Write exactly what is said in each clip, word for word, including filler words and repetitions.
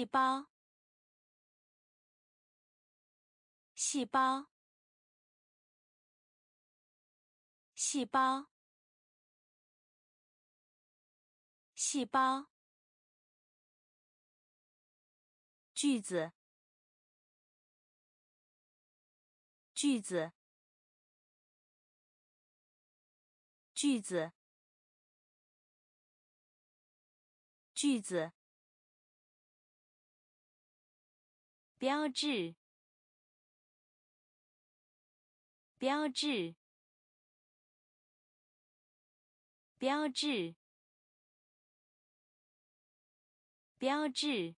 细胞，细胞，细胞，细胞，句子，句子，句子，句子，标志，标志，标志，标志，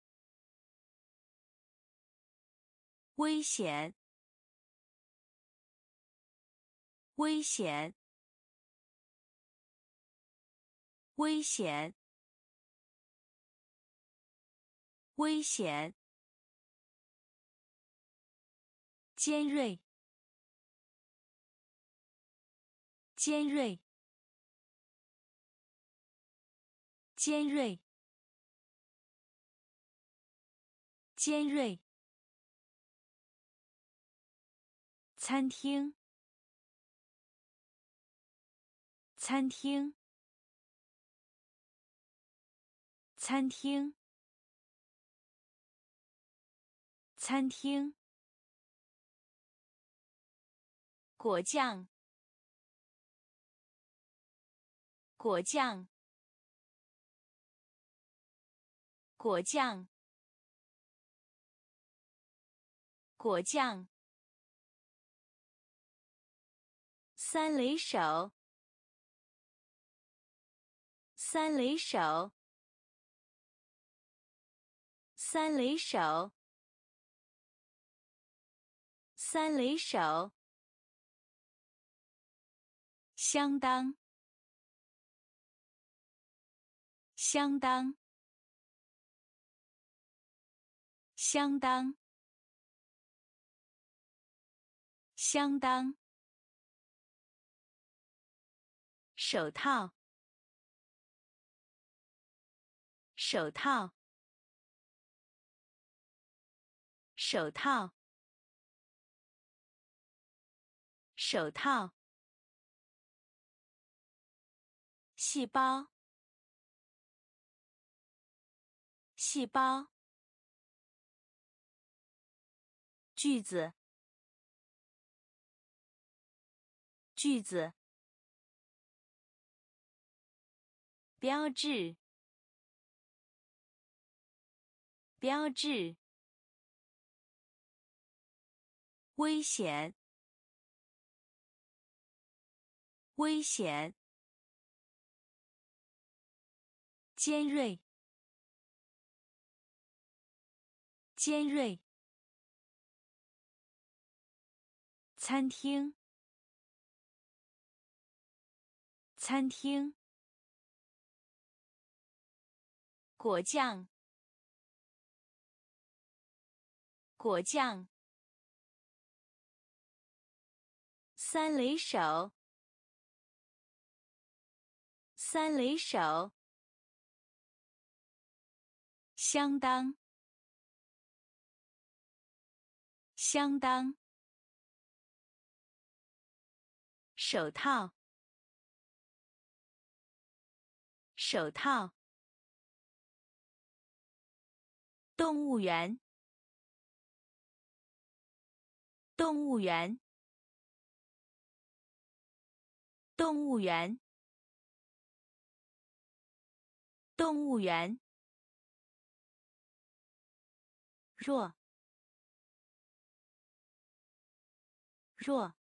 危险，危险，危险，危险，尖锐，尖锐，尖锐，尖锐，餐厅，餐厅，餐厅，餐厅，果酱，果酱，果酱，果酱，三雷手，三雷手，三雷手，三雷手，相当，相当，相当，相当，手套，手套，手套，手套，细胞，细胞，句子，句子，标志，标志，危险，危险，尖锐，尖锐，餐厅，餐厅，果酱，果酱，三雷手，三雷手，相当，相当，手套，手套，动物园，动物园，动物园，动物园，弱，弱，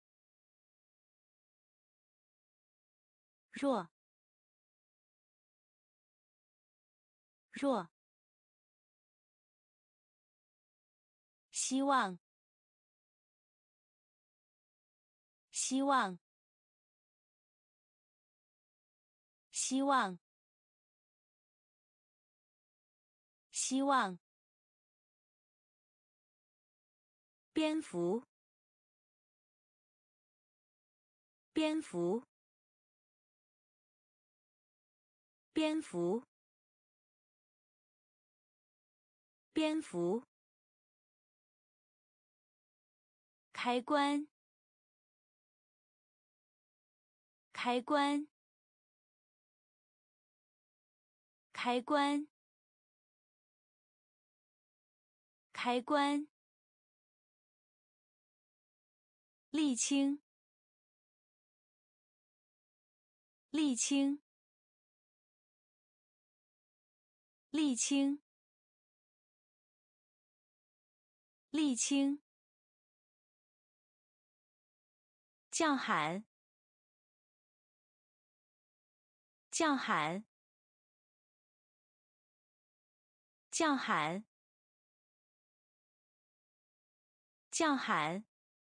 弱，弱，希望，希望，希望，希望，蝙蝠，蝙蝠，蝙蝠， 蝙蝠，开关，开关，开关，开关，沥青，沥青，沥青，沥青，叫喊，叫喊，叫喊，叫喊，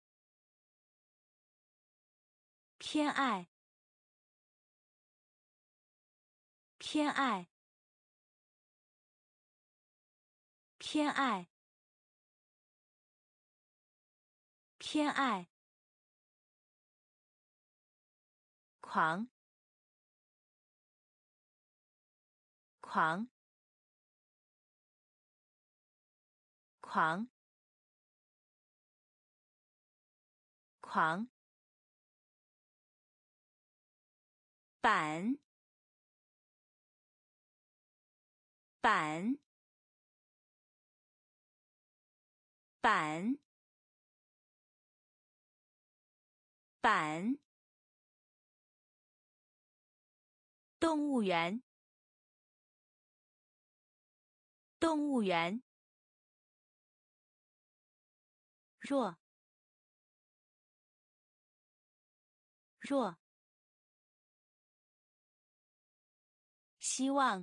偏爱，偏爱，偏爱，偏爱，狂，狂，狂，狂，板，板，板，板，动物园，动物园，弱，弱，希望，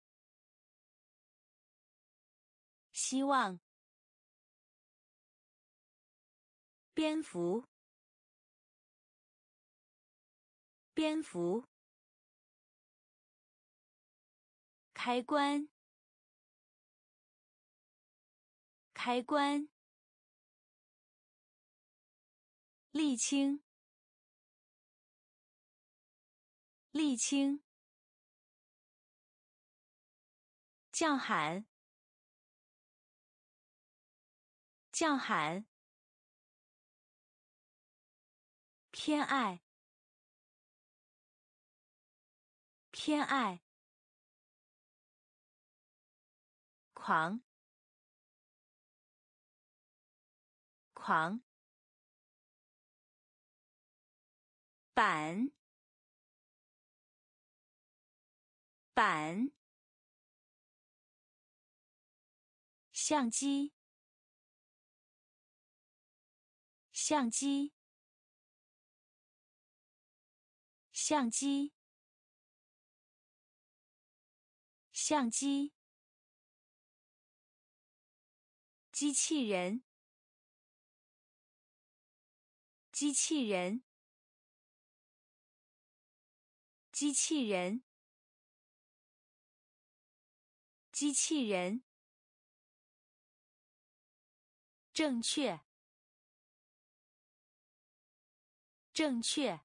希望，蝙蝠，蝙蝠，开关，开关，沥青，沥青，叫喊，叫喊，偏爱，偏爱，狂，狂，板，板，相机，相机，相机，相机，机器人，机器人，机器人，机器人，正确，正确，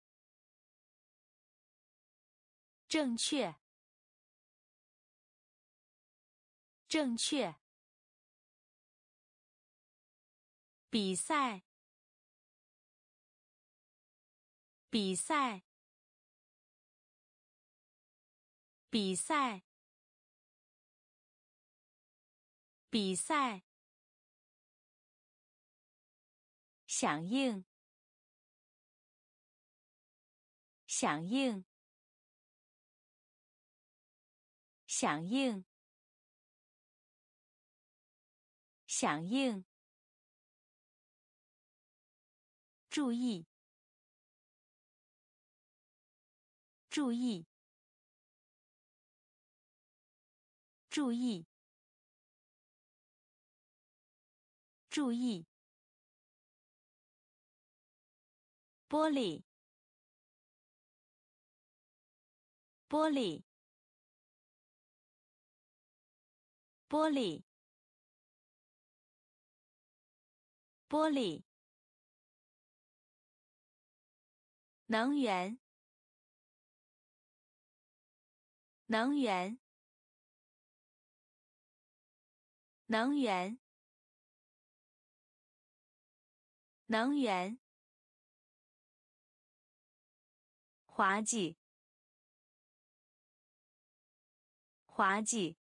正确，正确，比赛，比赛，比赛，比赛，响应，响应，响应，响应，注意，注意，注意，注意，玻璃，玻璃，玻璃，玻璃，能源，能源， 能源，能源，滑稽，滑稽，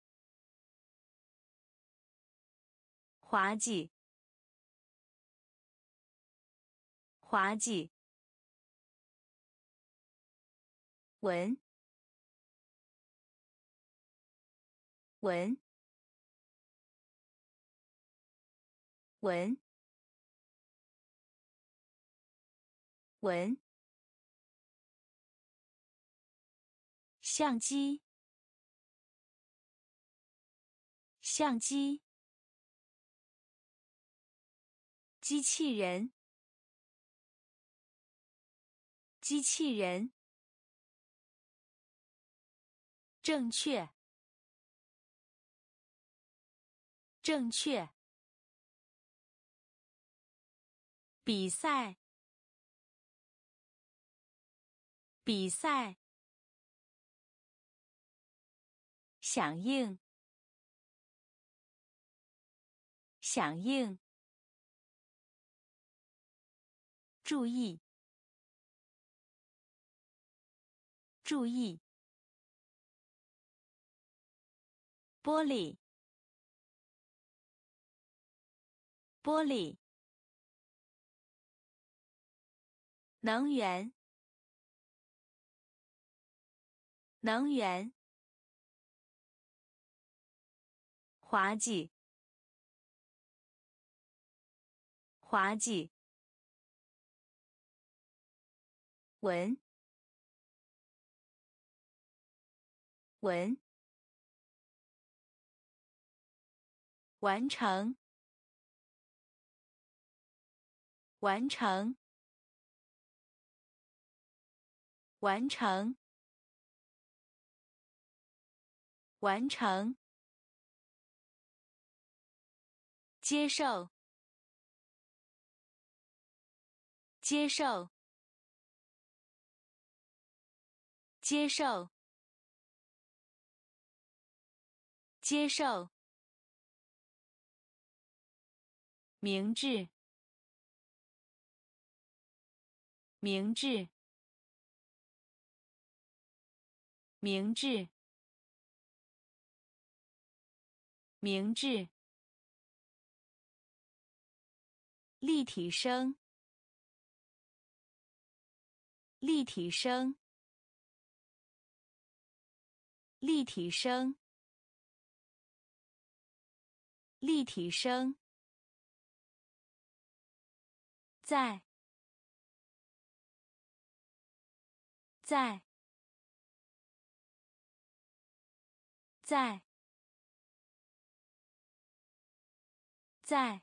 滑稽，滑稽，文，文，文，文，相机，相机，机器人，机器人，正确，正确，比赛，比赛，响应，响应，注意，注意，玻璃，玻璃，能源，能源，滑稽，滑稽，文，文，完成，完成，完成，完成，接受，接受，接受，接受，明智，明智，明智，明智，立体声，立体声，立体声，立体声，在，在，在，在，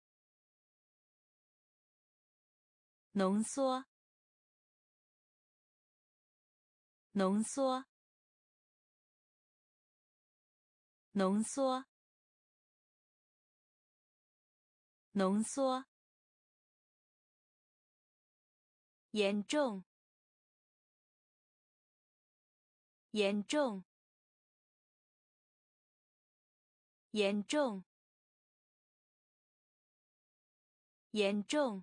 浓缩，浓缩，浓缩，浓缩，严重，严重，严重，严重，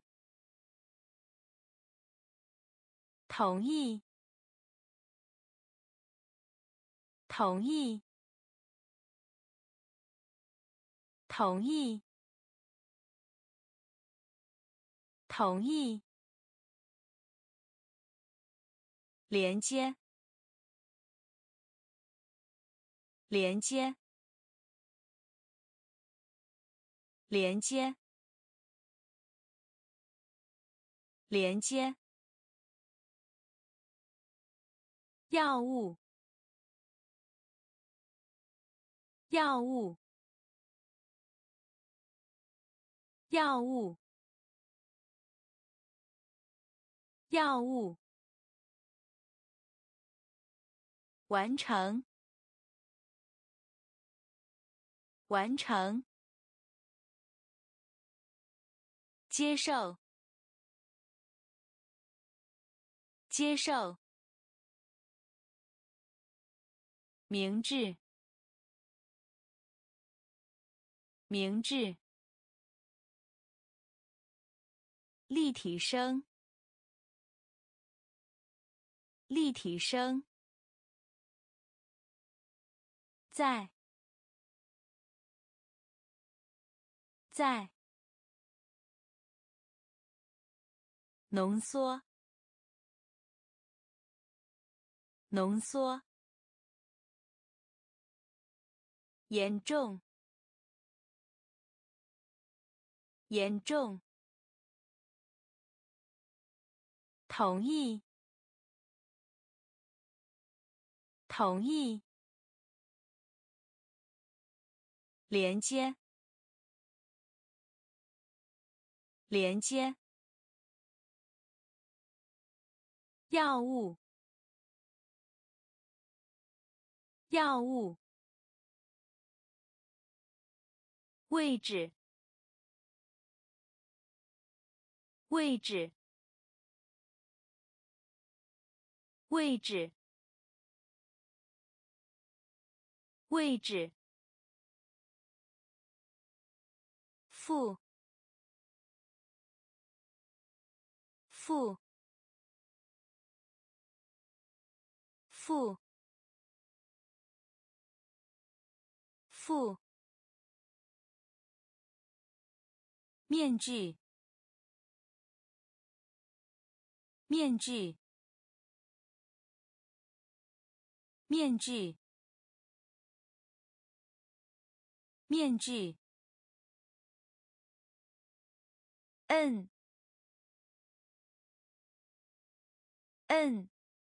同意，同意，同意，同意，连接，连接，连接，连接，药物，药物，药物，药物，完成，完成，接受，接受，明智， 明智，立体声，立体声，在，在，浓缩，浓缩，严重，严重，同意，同意，连接，连接，药物，药物，位置，位置，位置，位置，负，负，负，负，面具，面具，面具，面具，摁，摁，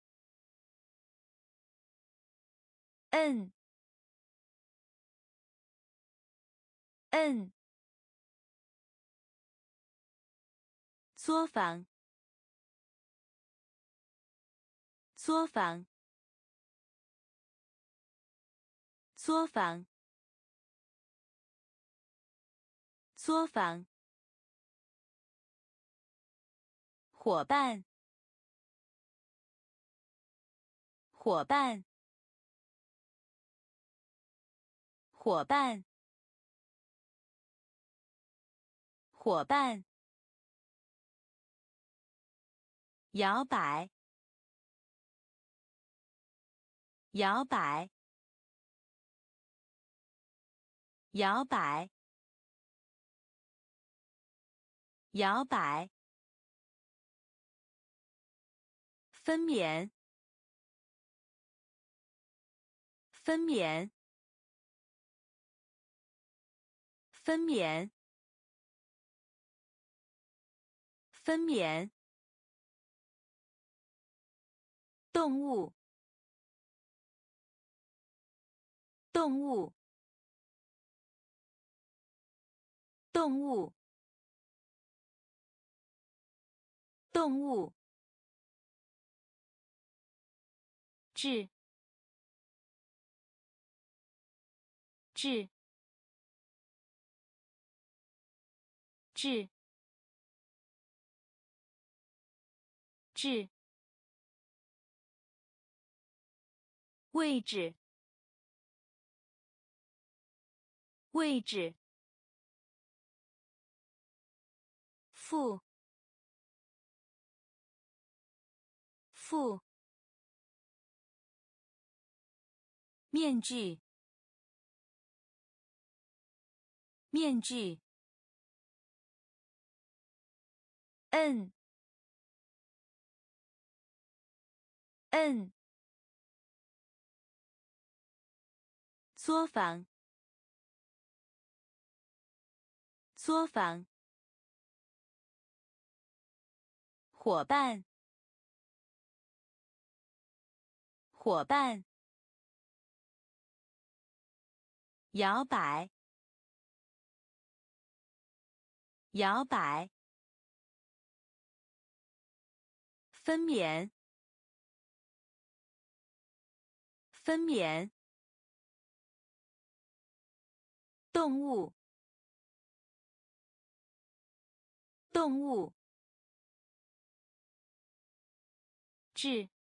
摁，摁，作坊，作坊，作坊，作坊，伙伴，伙伴，伙伴，伙伴，摇摆，摇摆，摇摆，摇摆，分娩，分娩，分娩，分娩，动物，动物，动物，动物，质，质，质，质，位置，位置，负，负，面具，面具，摁，摁，作坊，作坊，伙伴，伙伴，摇摆，摇摆，分娩，分娩，动物，动物，质，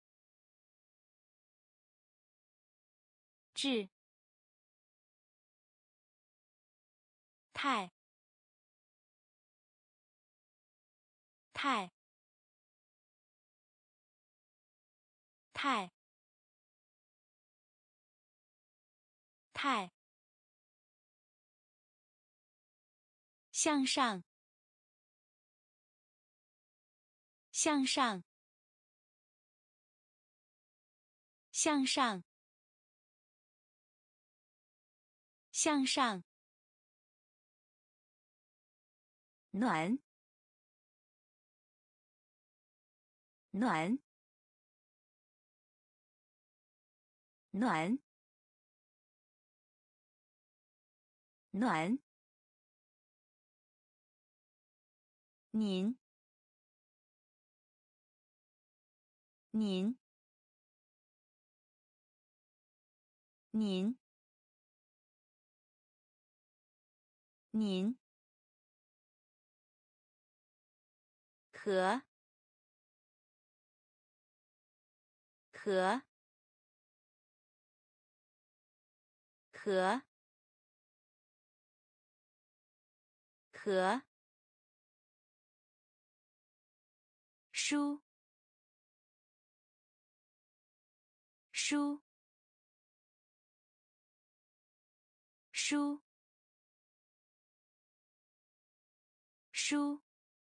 质， 太太太太向上向上向上向上暖暖暖暖您您您您和和和和书书书书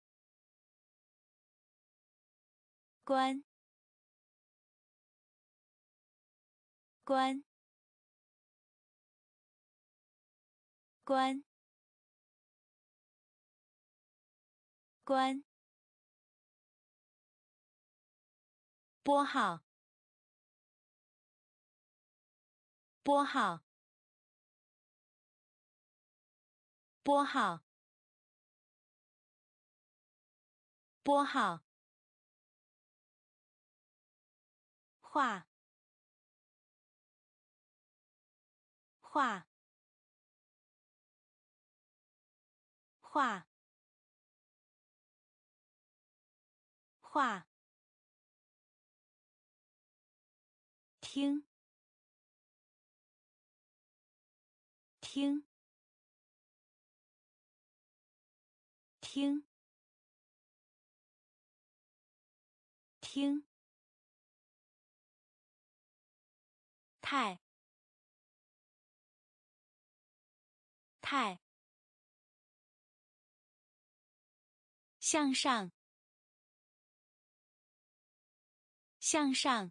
关关关关拨号拨号拨号拨号画画画画听听听听太太向上向上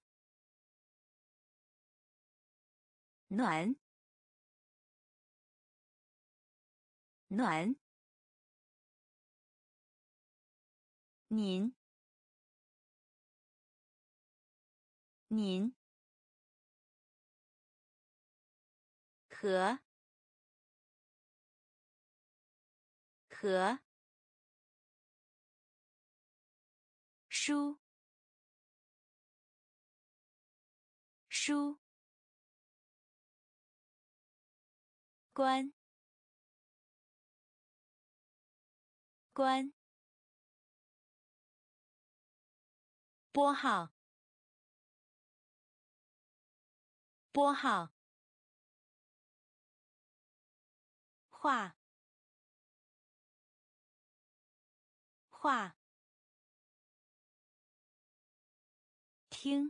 暖暖您您和和书书关关拨号拨号画画听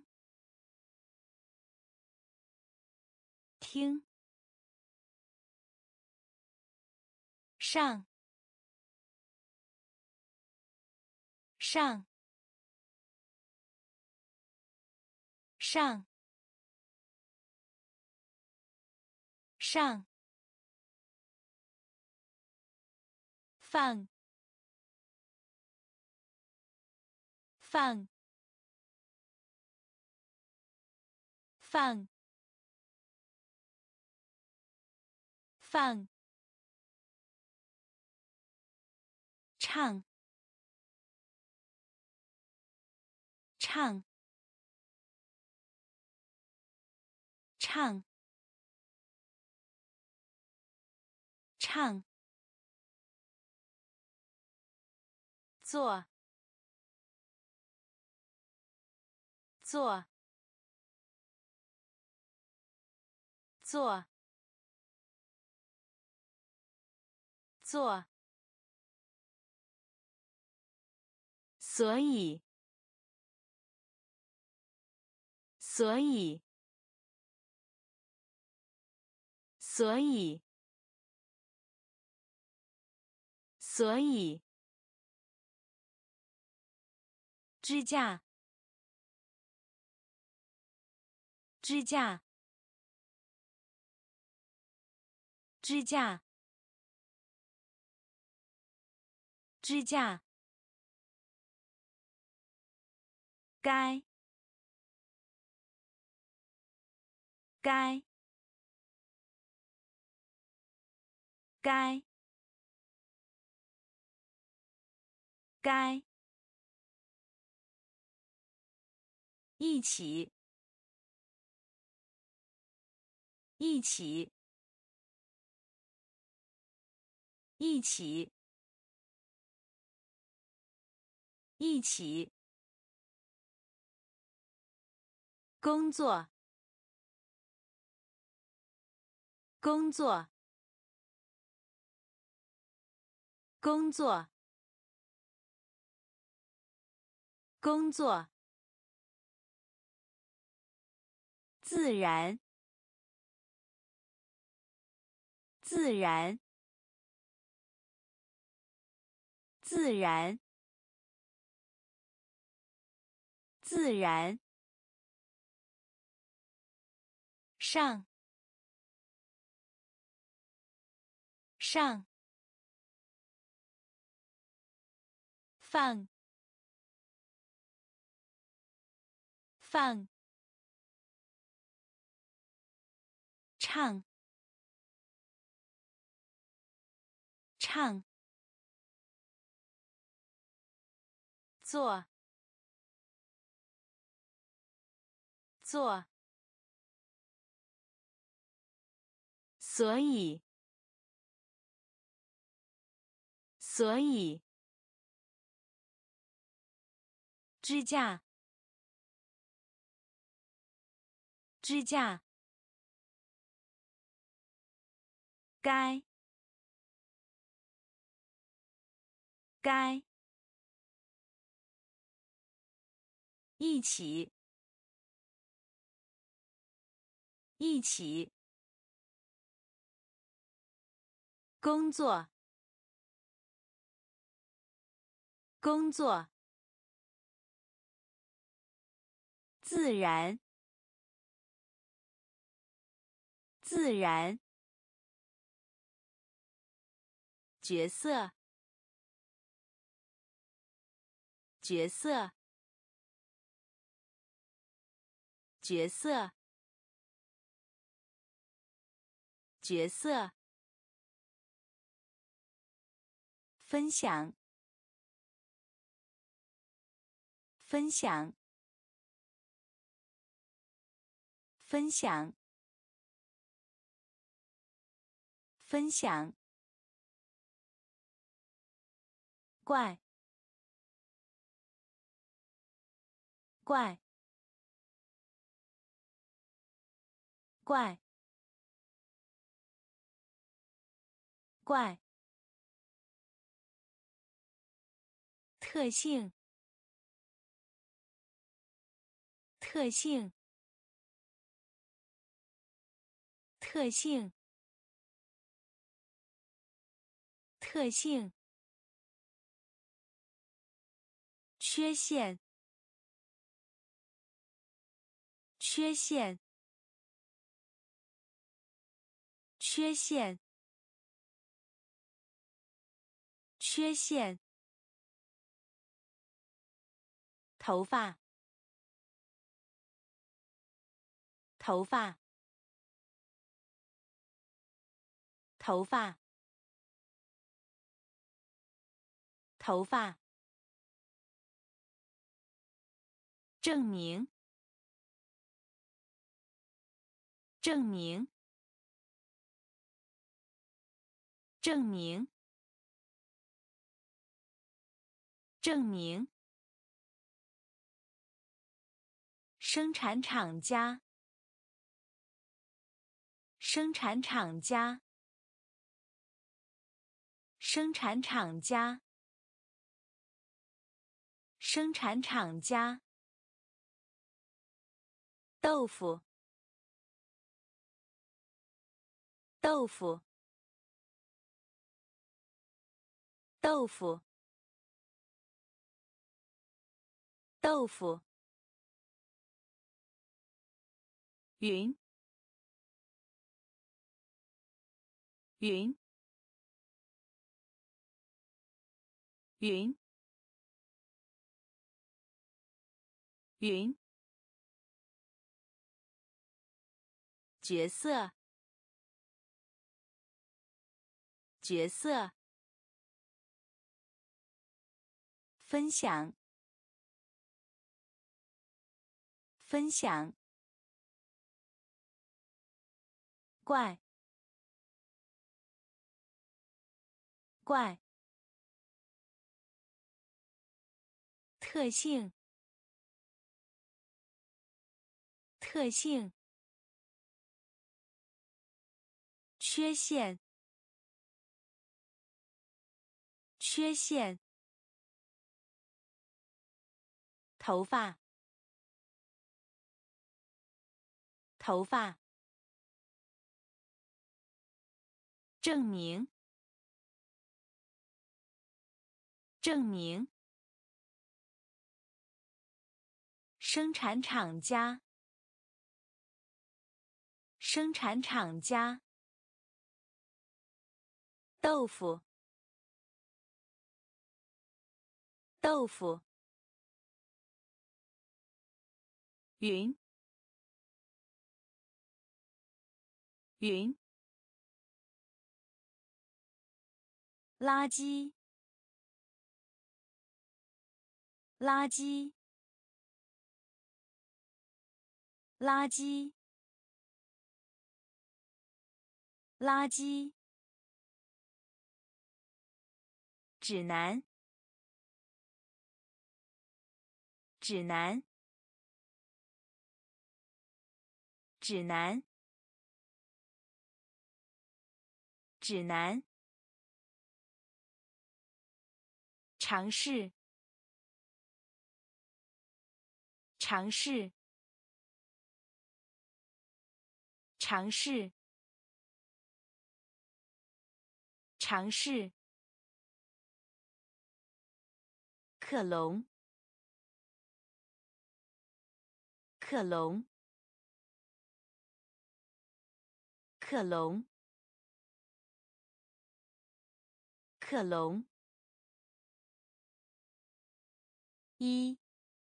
听上上上上放放放放唱唱唱唱做做做做，所以，所以，所以，所以，支架，支架，支架，支架，该，该，该，该，一起，一起，一起，一起，工作，工作，工作，工作，自然，自然，自然，自然，上，上，放，放，唱，唱，做，做，所以，所以，支架，支架，该，该，一起，一起，工作，工作，自然，自然，角色，角色，角色，角色，分享，分享，分享，分享，怪，怪，怪，怪，特性，特性，特性，特性，缺陷，缺陷，缺陷，缺陷，头发，头发，头发，头发，证明，证明，证明，证明，生产厂家，生产厂家， 生产厂家，生产厂家。豆腐，豆腐，豆腐，豆腐。云，云，云，云。角色，角色。分享，分享。怪，怪。特性，特性。缺陷，缺陷。头发，头发。证明，证明。生产厂家，生产厂家。豆腐，豆腐。云，云。垃圾，垃圾，垃圾，垃圾。指南，指南，指南，指南。尝试，尝试，尝试，尝试。克隆，克隆，克隆，克隆。一，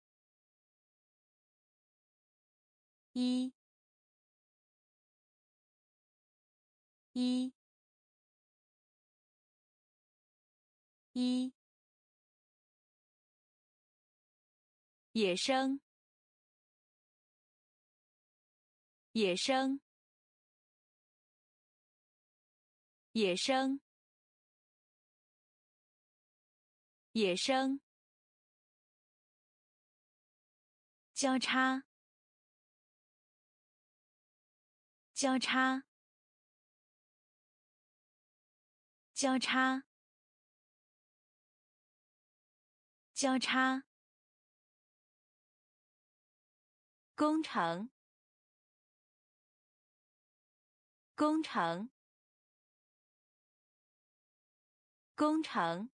一，一，一。野生，野生，野生，野生。交叉，交叉，交叉，交叉。工程，工程，工程，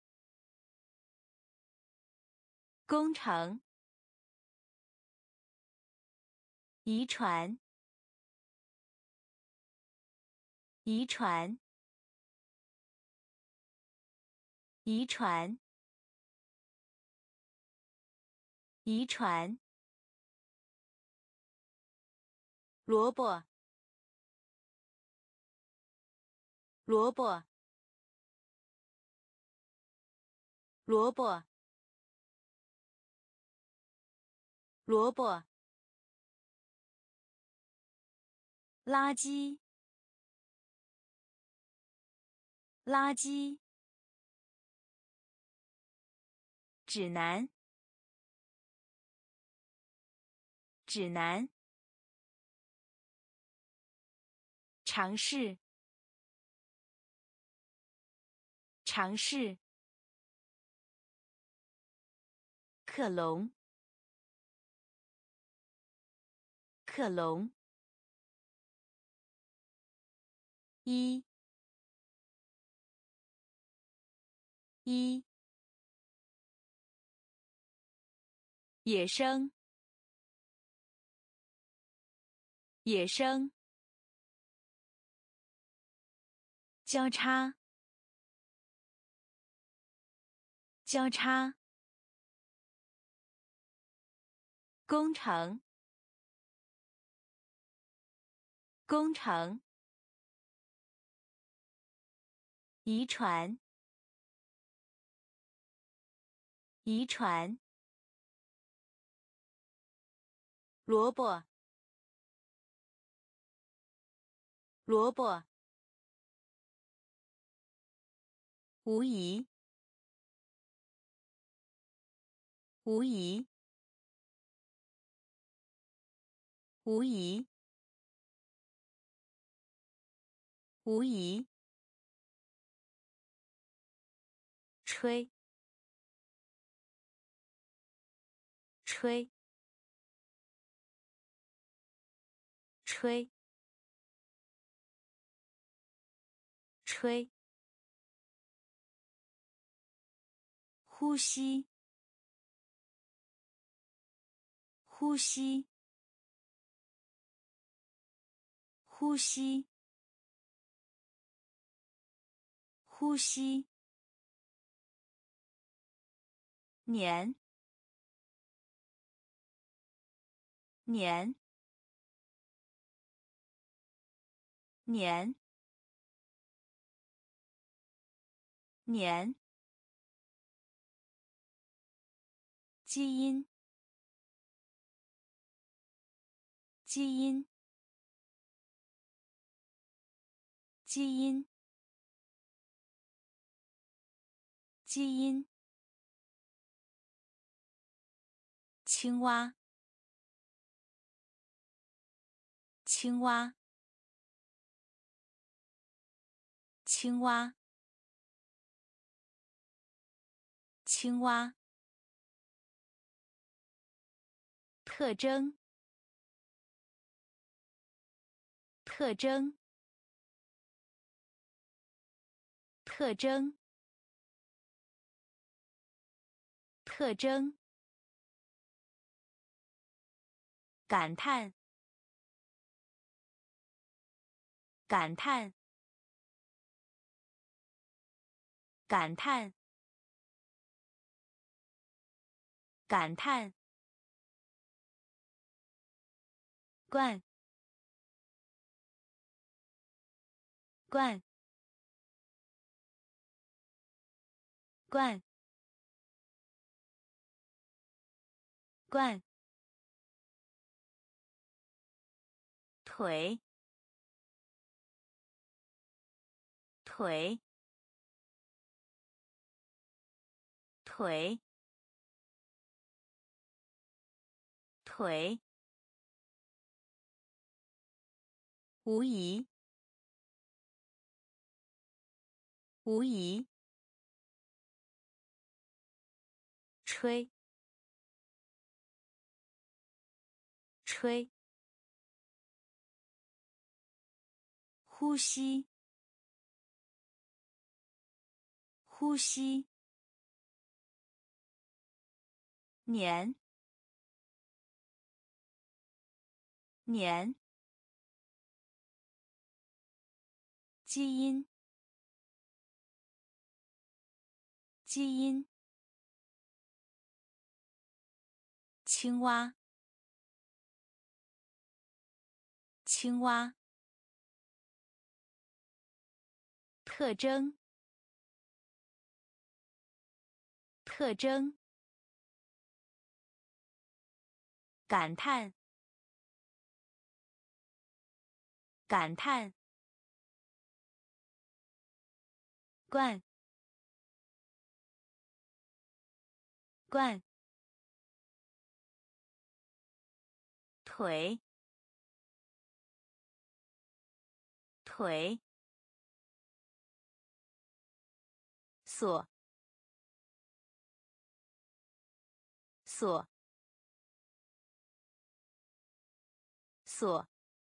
工程。遗传，遗传，遗传，遗传。萝卜，萝卜，萝卜，萝卜。垃圾，垃圾。指南，指南。尝试， 尝试，克隆，克隆，一，一，野生，野生，交叉，交叉，工程，工程，遗传，遗传，萝卜，萝卜，无疑，无疑，无疑，无疑，吹，吹，吹，吹，呼吸，呼吸，呼吸，呼吸，年，年，年，年，基因，基因，基因，基因，青蛙，青蛙，青蛙，青蛙，特征，特征，特征，特征，感叹，感叹，感叹，感叹，罐，罐，罐，罐，腿，腿，腿，腿，无疑，无疑，吹，吹，呼吸，呼吸，年，年，基因，基因，青蛙，青蛙，特征，特征，感叹，感叹，罐，罐，腿，腿， 锁锁锁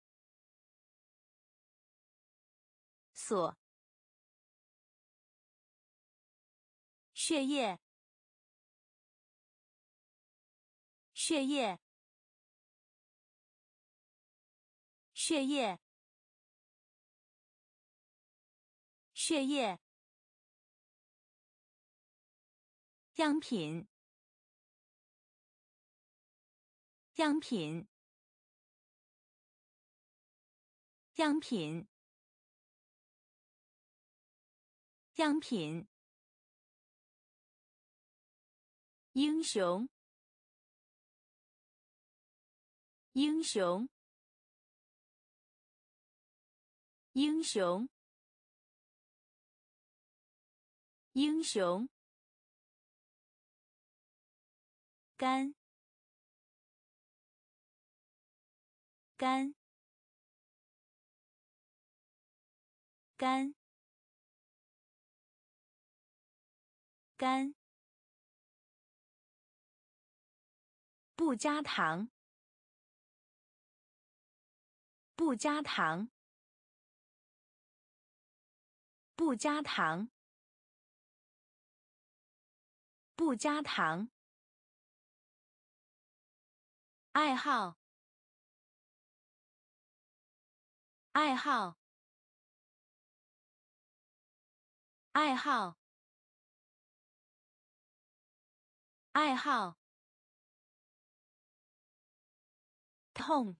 锁血液血液血液血液样品样品样品样品英雄英雄英雄英雄干干干干不加糖不加糖不加糖不加糖爱好爱好爱好爱好痛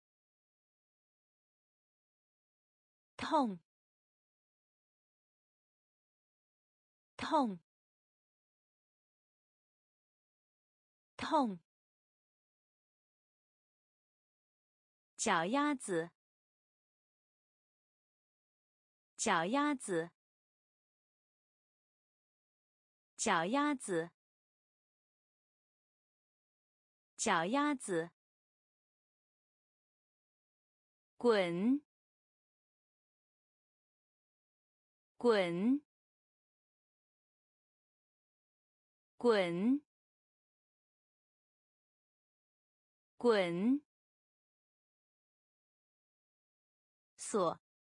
痛痛痛脚丫子脚丫子脚丫子脚丫子滚滚滚滚锁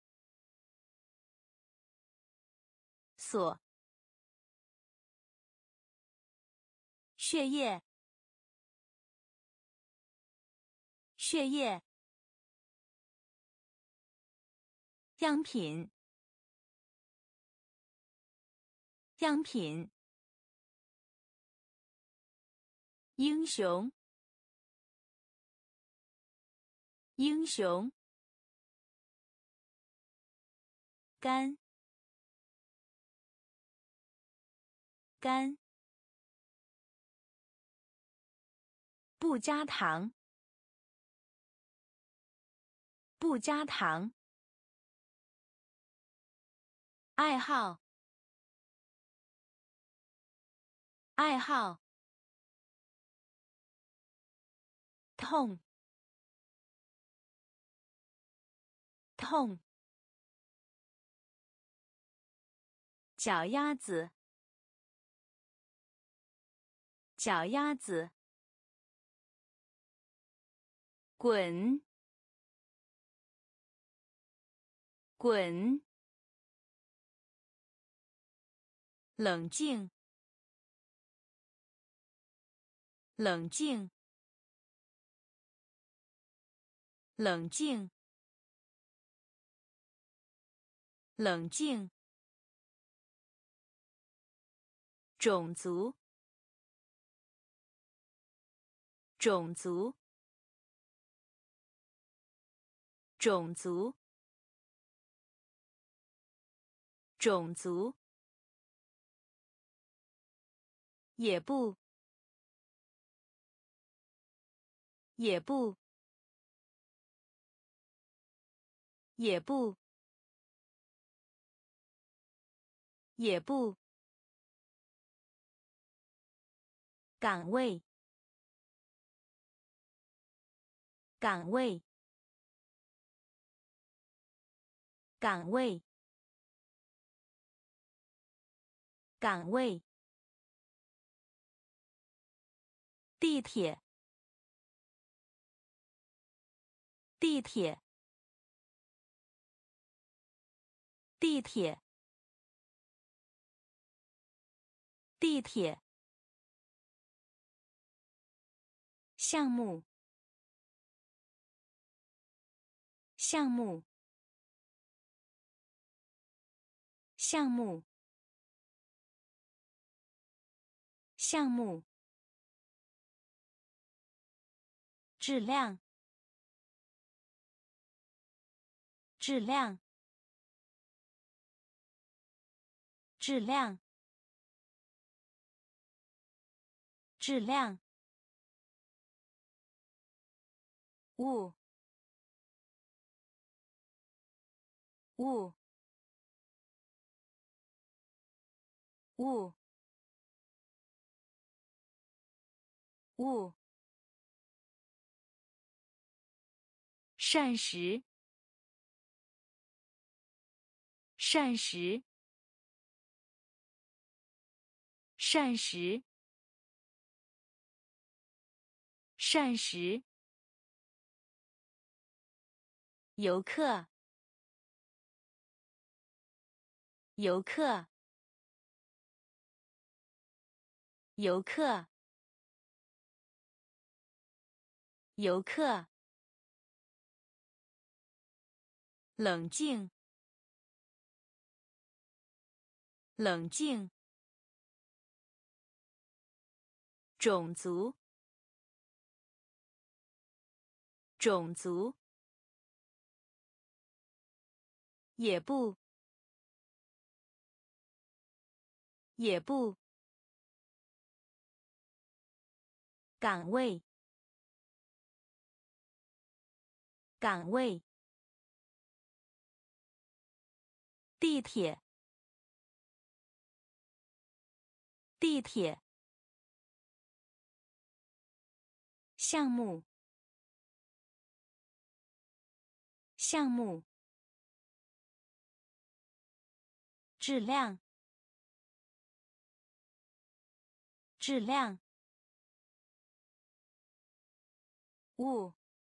锁血液血液样品样品英雄英雄干干不加糖不加糖爱好爱好痛痛脚丫子脚丫子滚滚冷静冷静冷静冷静种族种族种族种族也不也不也不也不岗位岗位岗位岗位，地铁，地铁，地铁，地铁，项目，项目，项目，项目，质量，质量，质量，质量，物，物，物，物，膳食，膳食，膳食，膳食，游客，游客，游客，游客，冷静，冷静，种族，种族，也不，也不，岗位，岗位，地铁，地铁，项目，项目，质量，质量，物，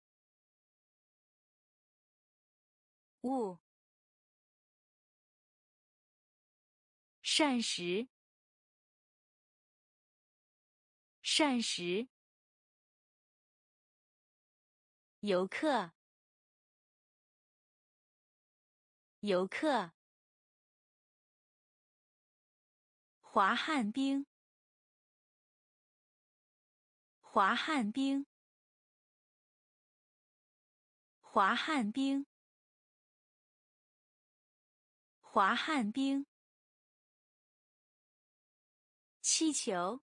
物，膳食，膳食，游客，游客，滑旱冰，滑旱冰，滑旱冰，滑旱冰，气球，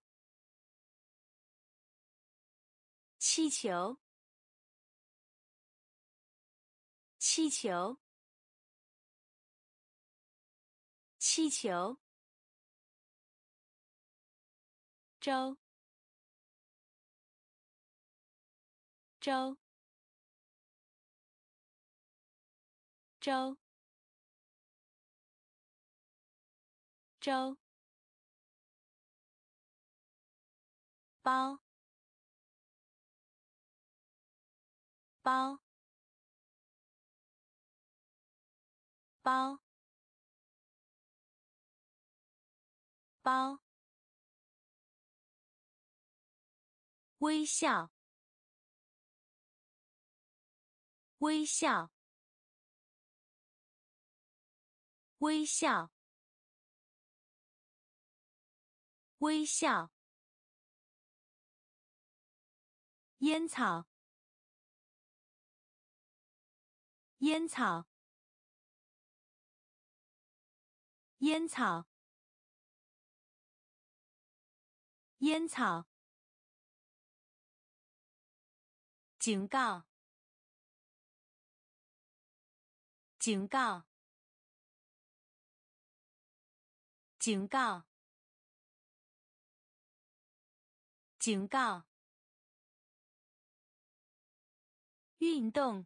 气球，气球，气球，周，周，周，周，包，包，包，包，微笑，微笑，微笑，微笑，烟草，烟草，烟草，烟草，警告，警告，警告，警告，运动，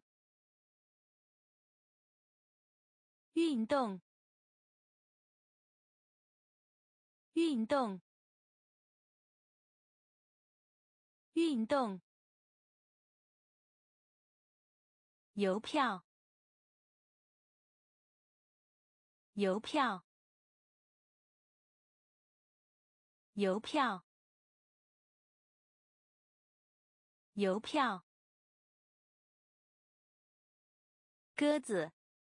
运动， 运动，运动。邮票，邮票，邮票，邮票。鸽子，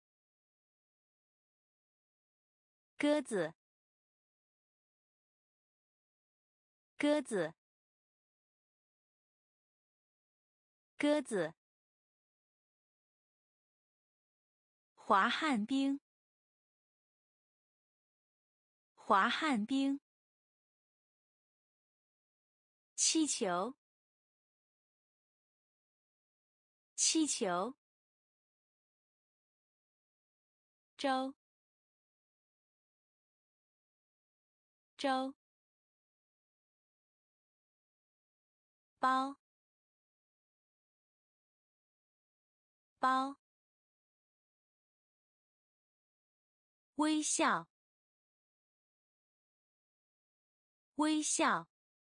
鸽子，鸽子，鸽子。滑旱冰，滑旱冰。气球，气球。周，周。包，包。微笑，微笑。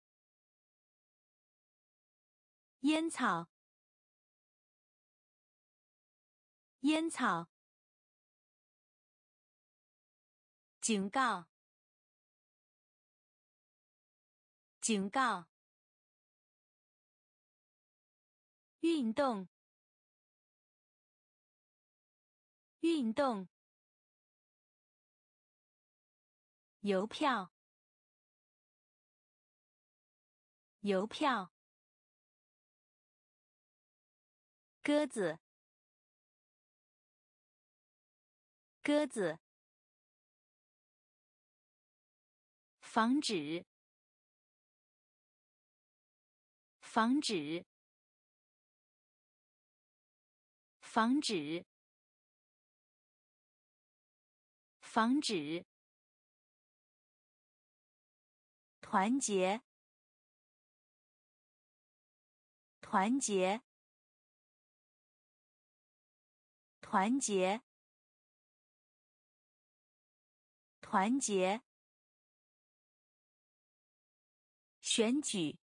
烟草，烟草。警告，警告。运动，运动。邮票，邮票。鸽子，鸽子。防止，防止，防止，防止。团结，团结，团结，团结。选举，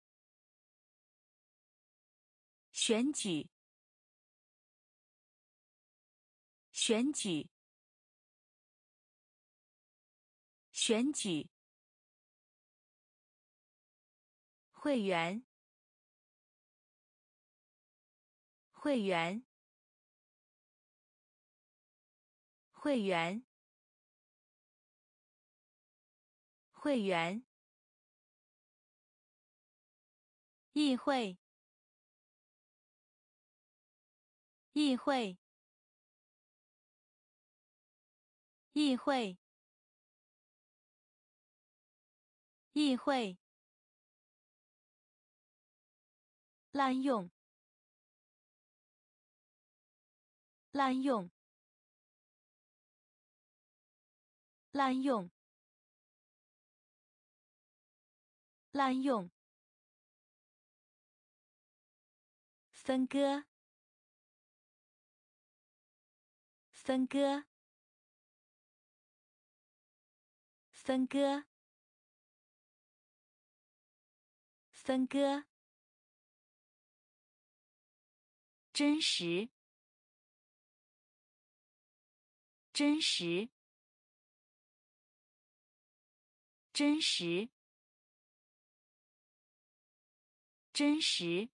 选举，选举，选举。会员，会员，会员，会员。议会，议会，议会，议会。滥用，滥用，滥用，滥用。分割，分割，分割，分割。真实，真实，真实，真实。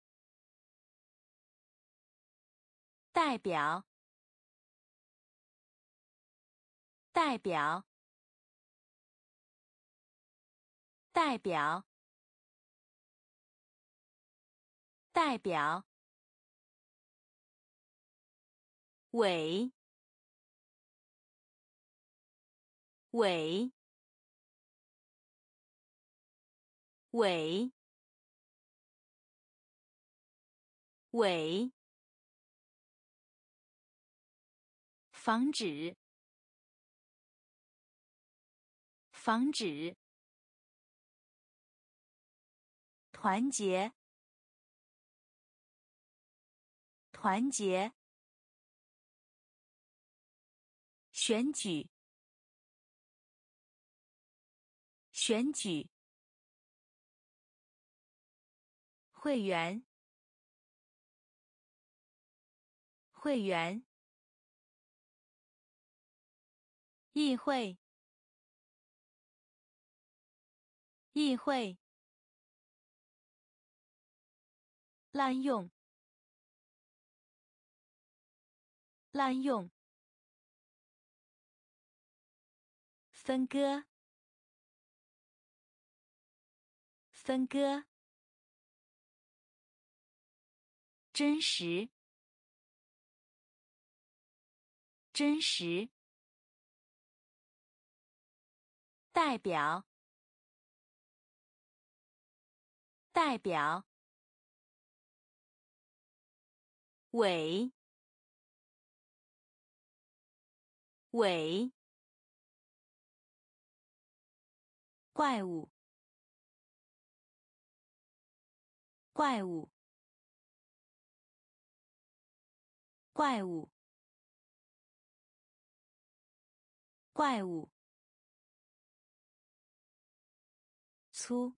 代表，代表，代表，代表。尾，尾，尾，尾。防止，防止。团结，团结。选举， 选举会员会员议会议会滥用滥用分割分割真实真实代表代表伪伪怪物怪物怪物怪物粗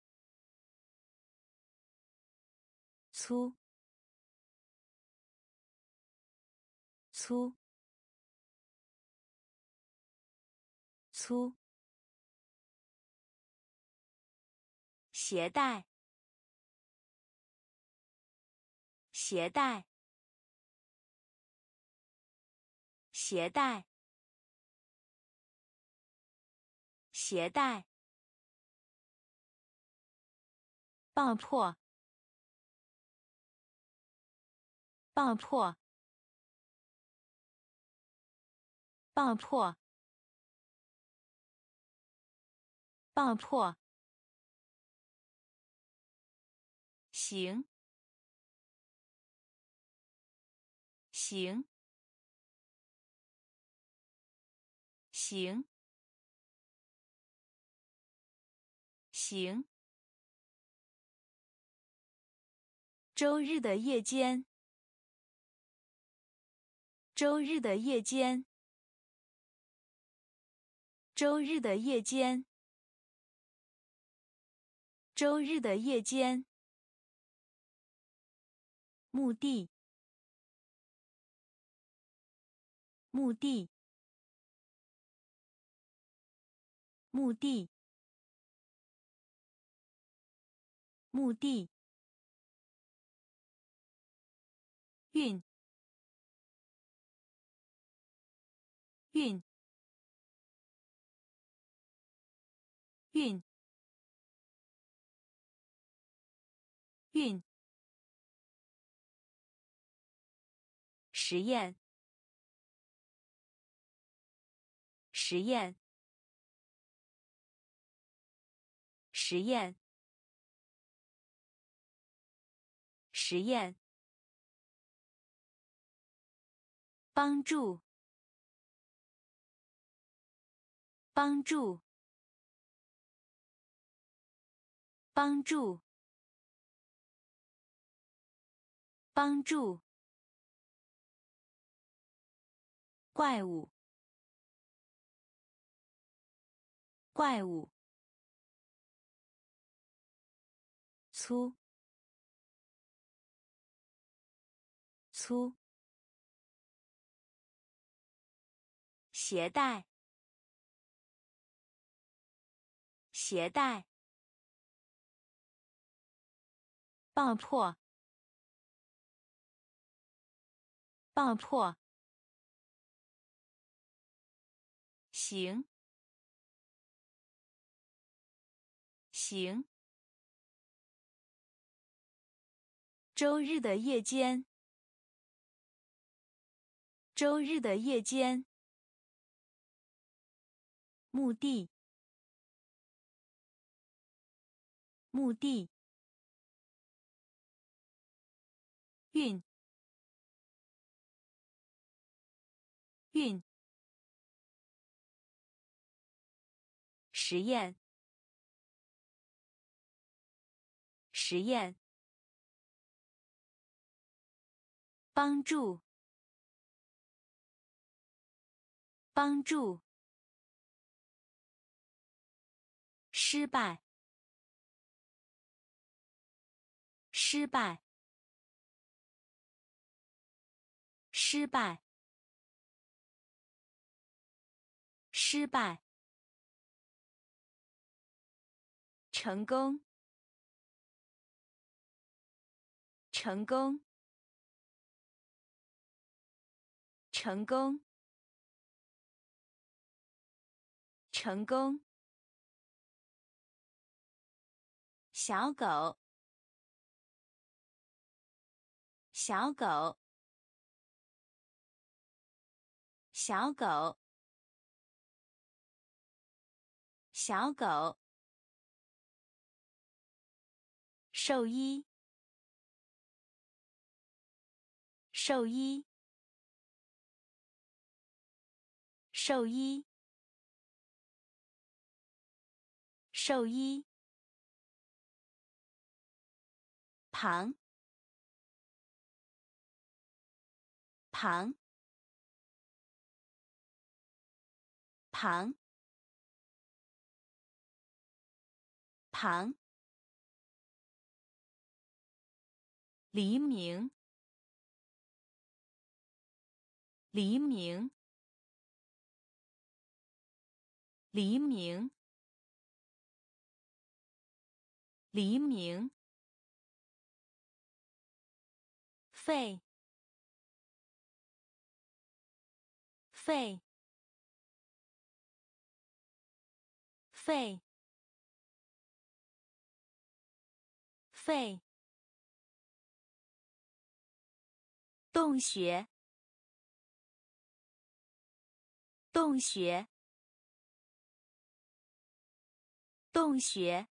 粗粗粗携带携带携带携带爆破爆破爆破爆破行行行行周日的夜间周日的夜间周日的夜间周日的夜间目的目的目的目的运运运运实验实验实验实验帮助帮助帮助帮助怪物怪物粗粗携带携带爆破爆破行行周日的夜间周日的夜间目的目的运运实验实验帮助帮助失败，失败，失败，失败，成功，成功，成功，成功，小狗，小狗，小狗，小狗，兽医，兽医，兽医，兽医，旁，旁，旁，旁，黎明，黎明，黎明，黎明，肺，肺，肺，肺，洞穴，洞穴，洞穴，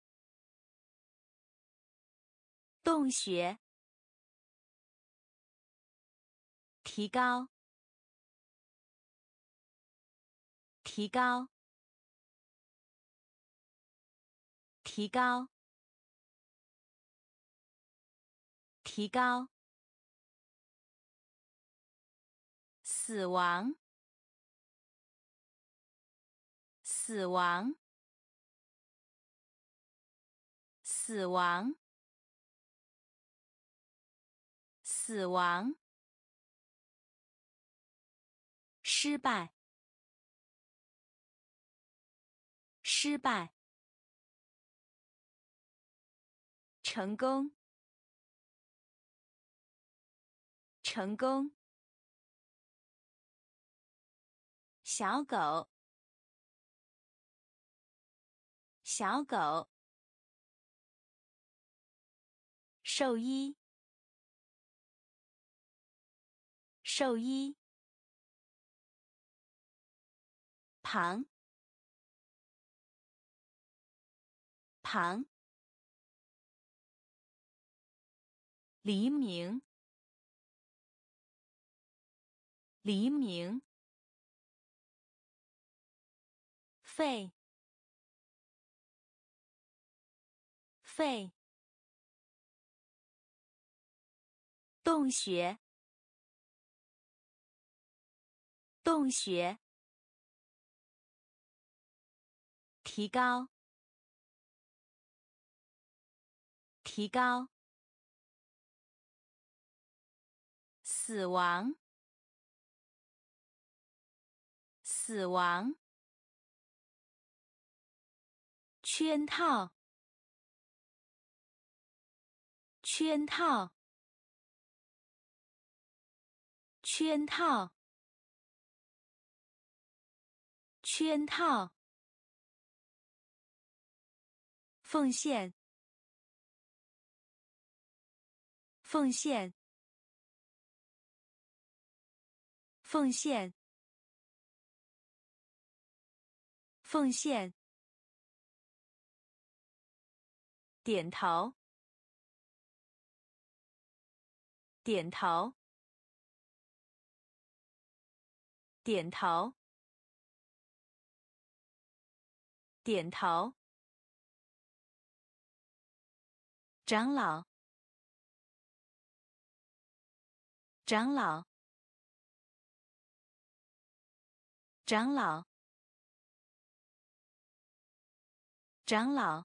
洞穴，提高，提高，提高，提高，死亡，死亡，死亡，死亡，失败，失败，成功，成功，小狗，小狗，兽医，兽医，旁，旁，黎明，黎明，肺，肺，洞穴，洞穴，提高，提高，死亡，死亡，圈套，圈套，圈套，圈套，奉献，奉献，奉献，奉献，点头，点头，点头，点头，长老，长老，长老， 长老，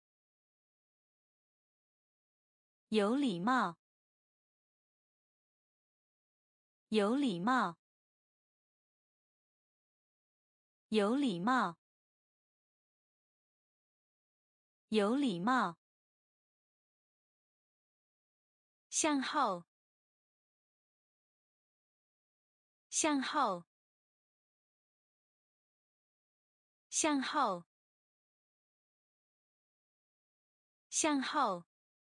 有礼貌，有礼貌，有礼貌，有礼貌，向后，向后，向后，向后，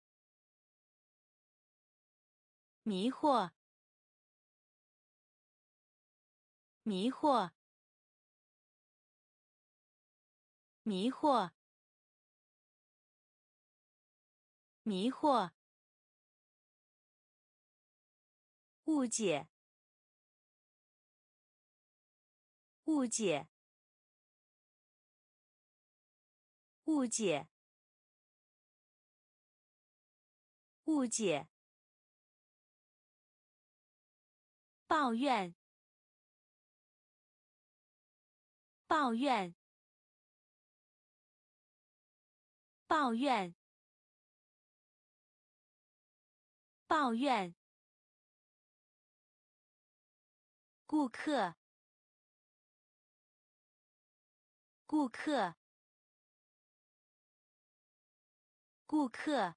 迷惑，迷惑，迷惑，迷惑，误解，误解，误解，误解，抱怨，抱怨，抱怨，抱怨，顾客，顾客，顾客，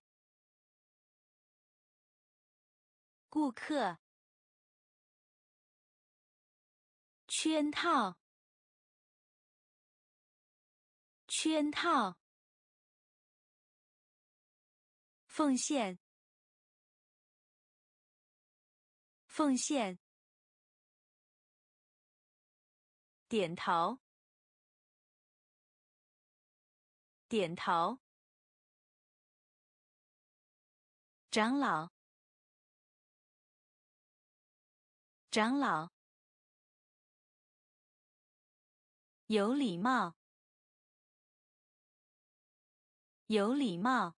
顾客，圈套，圈套，奉献，奉献，点头，点头，长老，长老，有礼貌，有礼貌，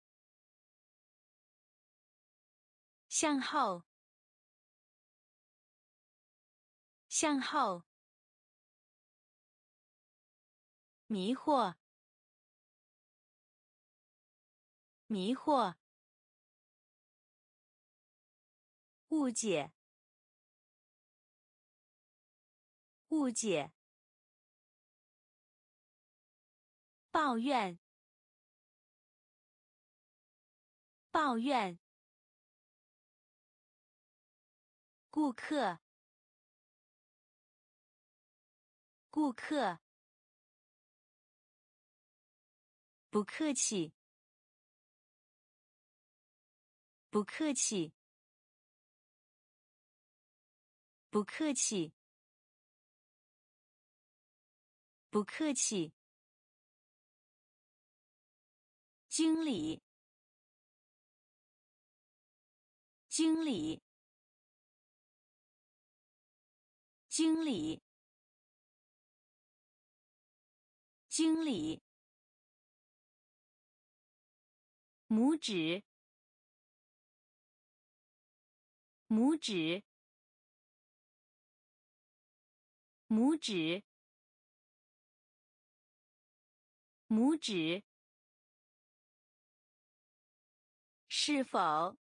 向后，向后，迷惑，迷惑，误解，误解，抱怨，抱怨，顾客，顾客，不客气，不客气，不客气，不客气，经理，经理，经理，经理，拇指，拇指，拇指，拇指，是否？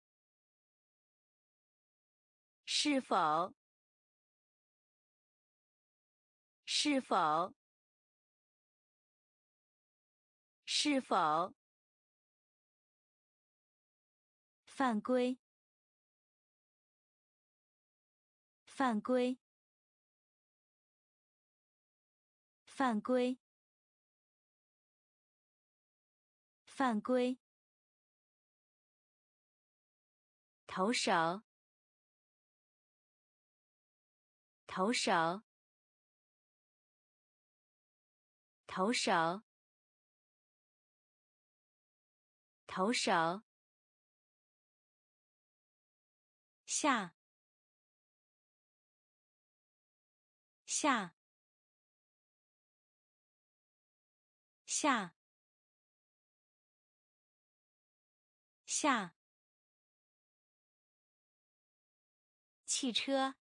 是否？是否？是否？犯规，犯规，犯规，犯规，投手，投手，投手，投手，下，下，下，下，汽车，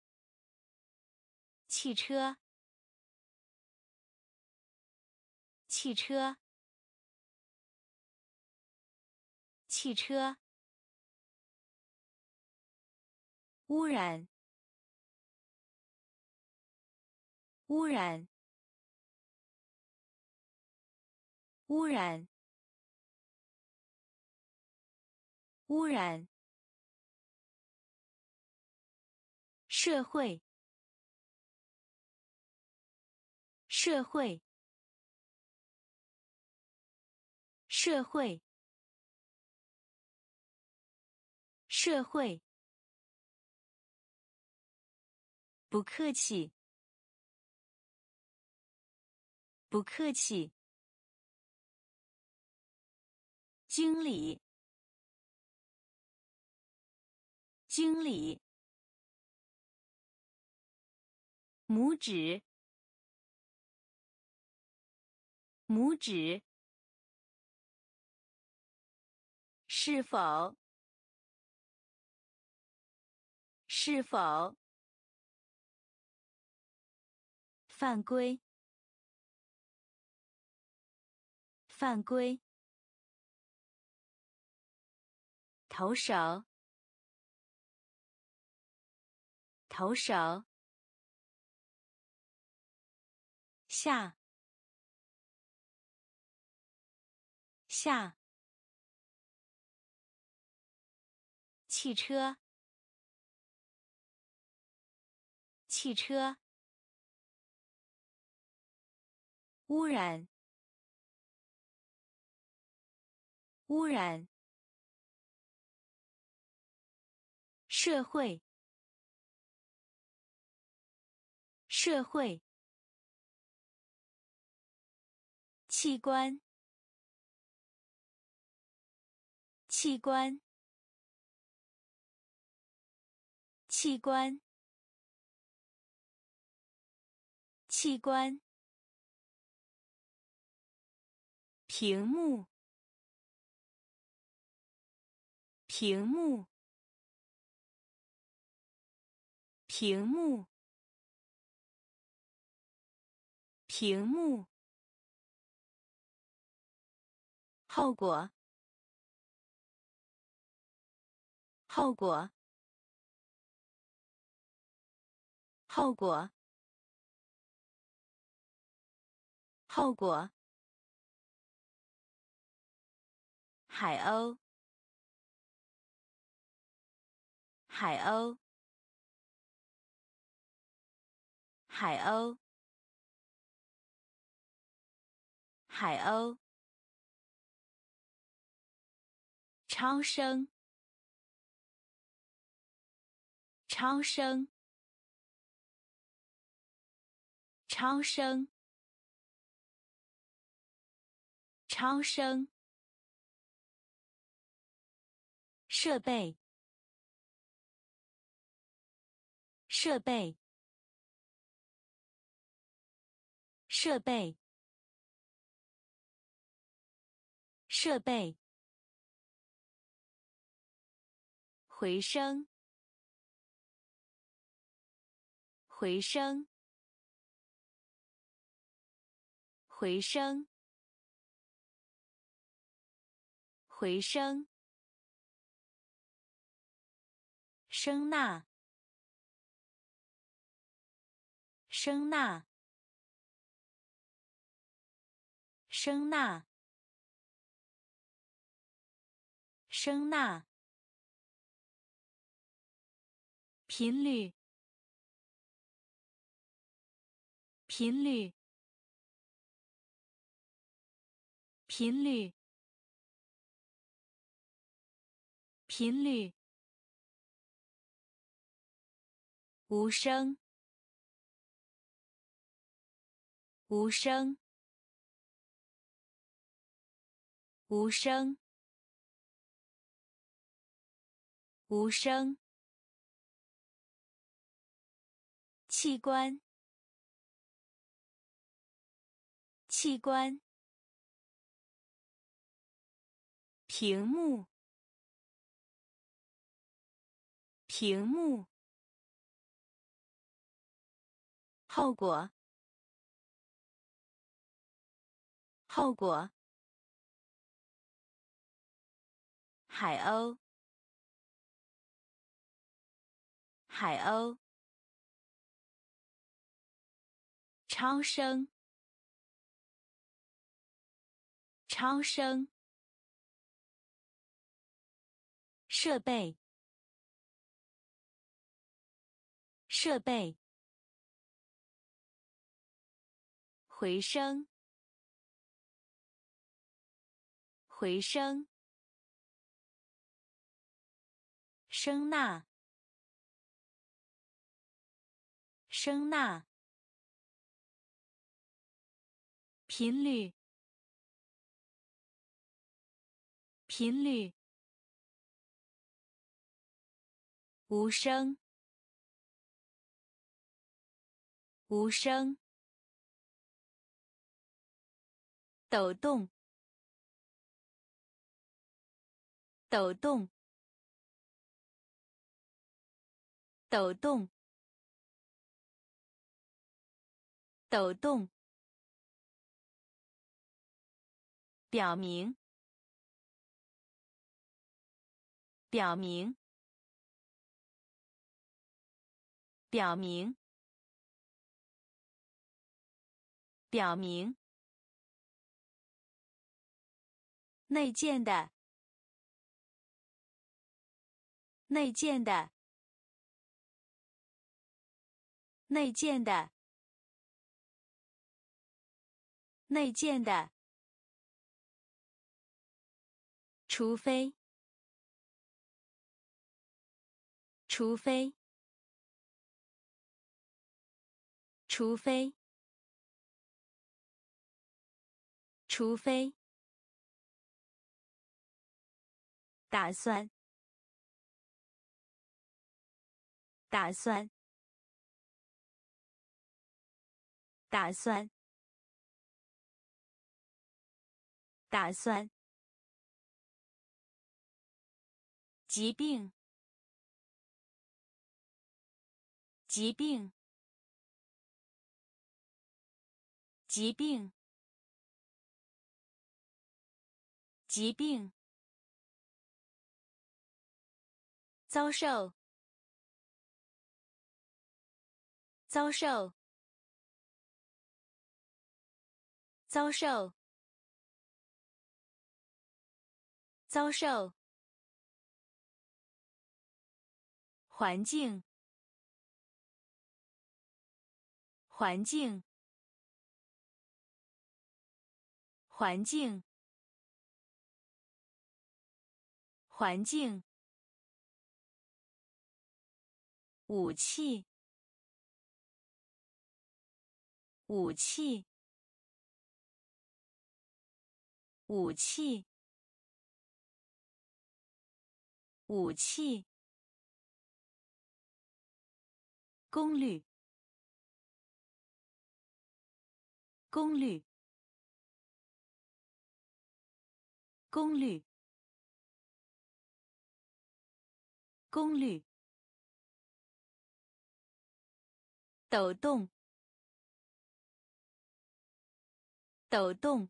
汽车， 汽车，汽车。污染，污染，污染，污染。社会，社会，社会，社会。不客气，不客气。经理，经理。拇指，拇指。是否，是否。犯规，犯规。投手，投手。下，下。汽车，汽车。污染，污染。社会，社会。器官，器官，器官，器官。屏幕，屏幕，屏幕，屏幕。后果，后果，后果，后果。海鸥，海鸥，海鸥，海鸥。超声，超声，超声，超声。设备，设备，设备，设备。回声，回声，回声，回声。声呐，声呐，声呐，声呐。频率，频率，频率，频率。无声，无声，无声，无声。器官，器官。屏幕，屏幕。后果， 后果，海鸥，海鸥，超声，超声，设备，设备，回声，回声，声呐，声呐，频率，频率，无声，无声，抖动，抖动，抖动，抖动，表明，表明，表明，表明，内建的，内建的，内建的，内建的，除非，除非，除非，除非，打算，打算，打算，打算，疾病，疾病，疾病，疾病，遭受，遭受，遭受，遭受，环境，环境，环境，环境，武器，武器，武器，武器，功率，功率，功率，功率，抖动，抖动，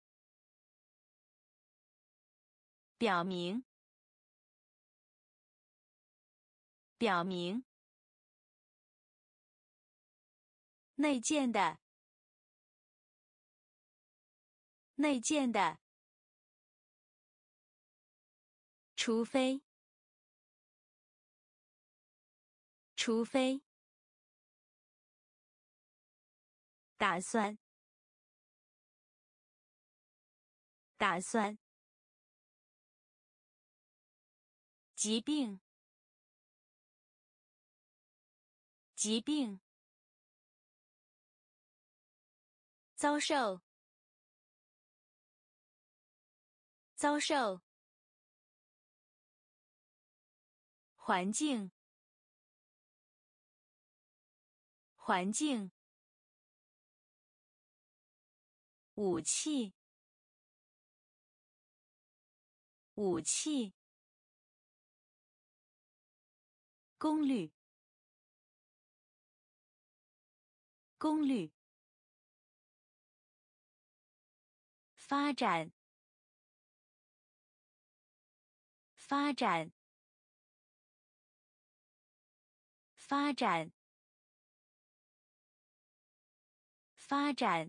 表明，表明，内建的，内建的，除非，除非，打算，打算，疾病，疾病，遭受，遭受，环境，环境，武器，武器，功率，功率， 发展，发展，发展，发展，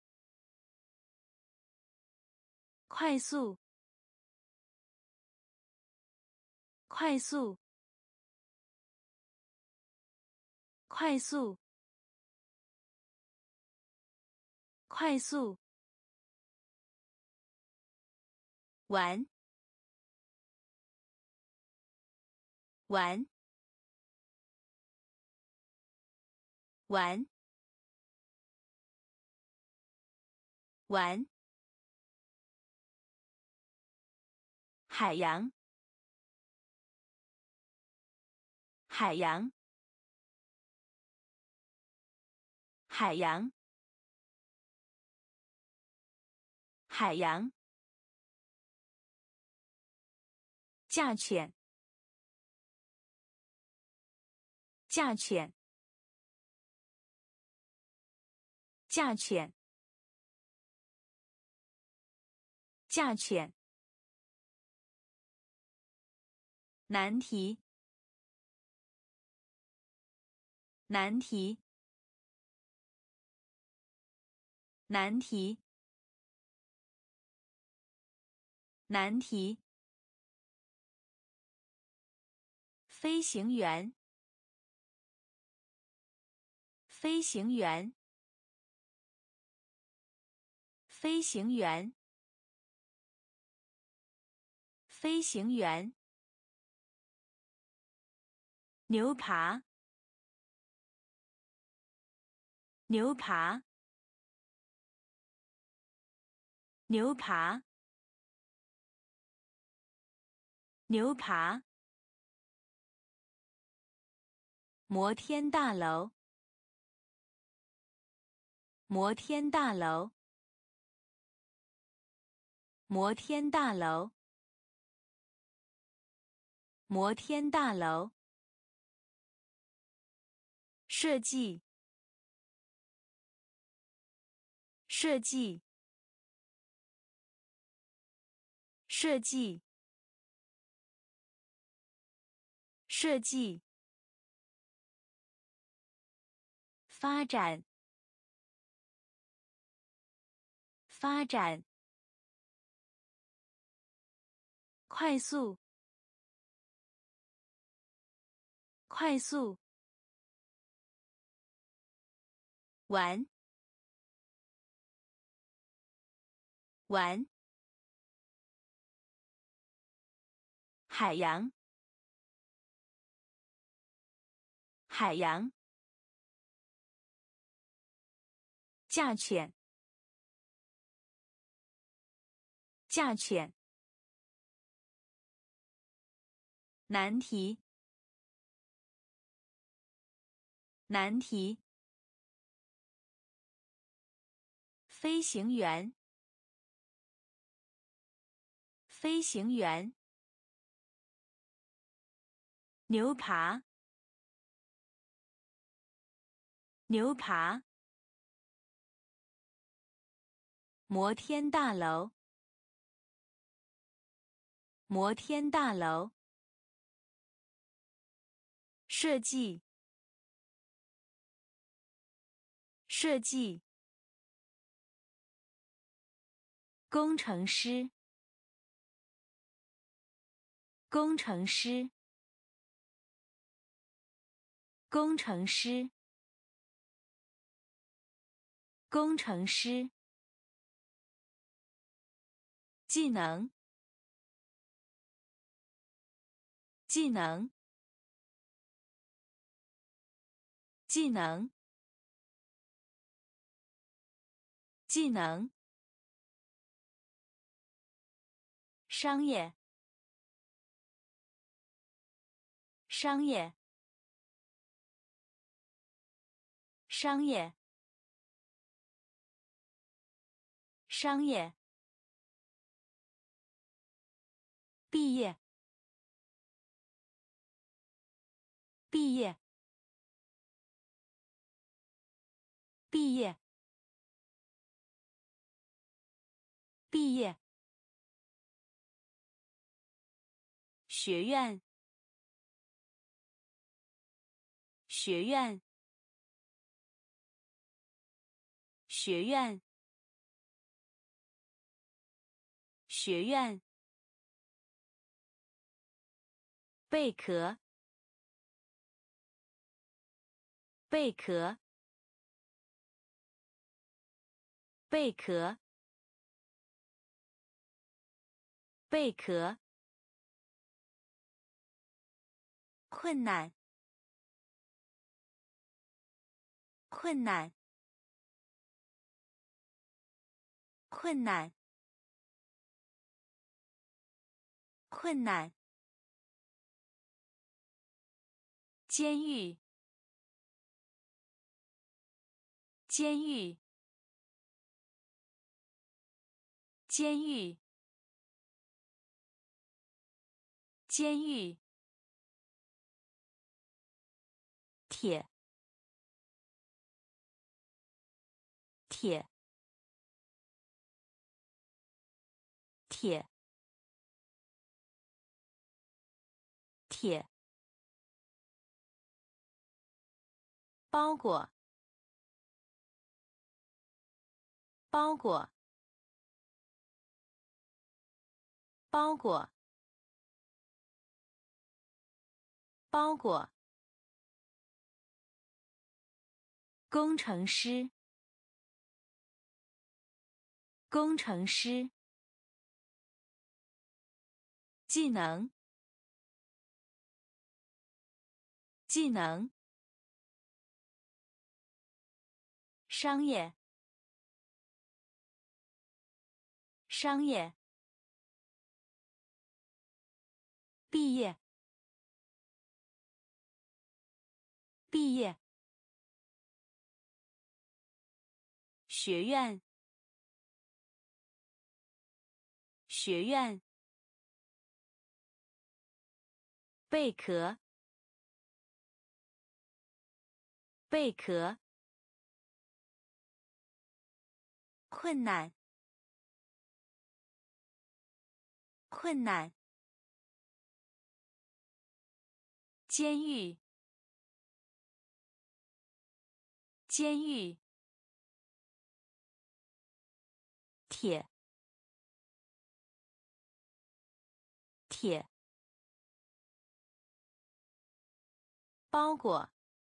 快速，快速，快速，快速，玩，玩，玩，玩，海洋，海洋，海洋，海洋，价钱，价钱，价钱，价钱，难题，难题，难题，难题，飞行员，飞行员，飞行员，飞行员，牛扒，牛扒，牛扒，牛扒，摩天大楼，摩天大楼，摩天大楼，摩天大楼，设计，设计，设计，设计，发展，发展，快速，快速，玩，玩，海洋，海洋，价钱，价钱，难题，难题，飞行员，飞行员，牛扒，牛扒，摩天大楼，摩天大楼，设计，设计，工程师，工程师，工程师，工程师，技能，技能，技能，技能，商业，商业，商业，商业，毕业，毕业，毕业， 毕业，学院，学院，学院，学院，贝壳，贝壳，贝壳，贝壳，困难，困难，困难，困难，监狱，监狱，监狱，监狱，铁，铁，铁，铁，包裹，包裹，包裹，包裹，工程师，工程师，技能，技能，商业，商业，毕业，毕业，学院，学院，贝壳，贝壳，困难，困难，监狱，监狱，铁，铁，包裹，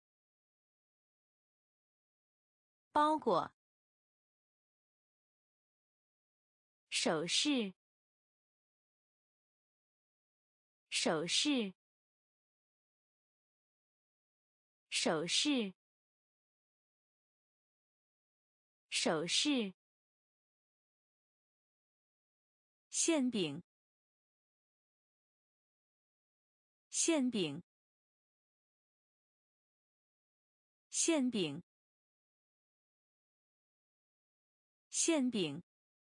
包裹，首饰，首饰，首饰，首饰，馅饼，馅饼，馅饼，馅饼，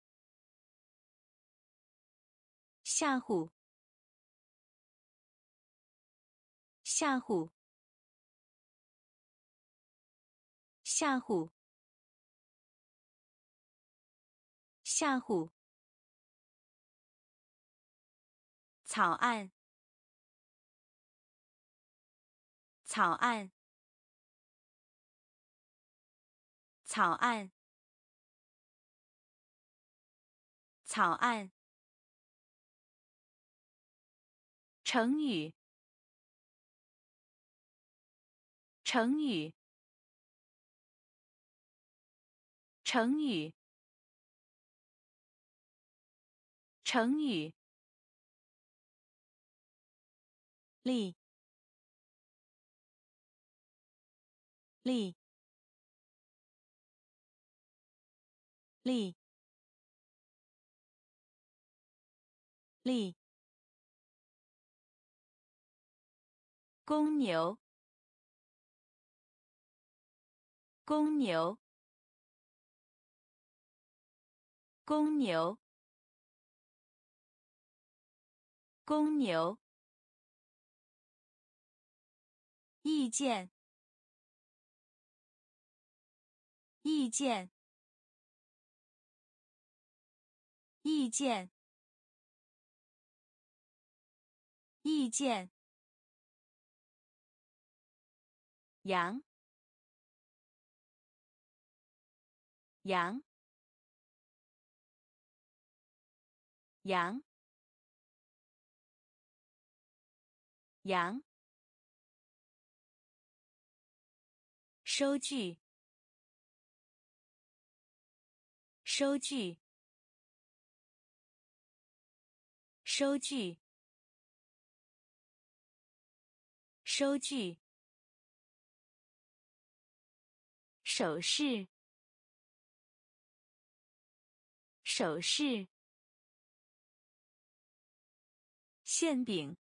吓唬，吓唬，吓唬，吓唬，草案，草案，草案，草案，成语，成语，成语，成语，力，力，力，力，公牛，公牛，公牛，公牛，意见，意见， 意见，意见，羊，羊，羊，羊，收据，收据，收据，收据，手势，手势，馅饼，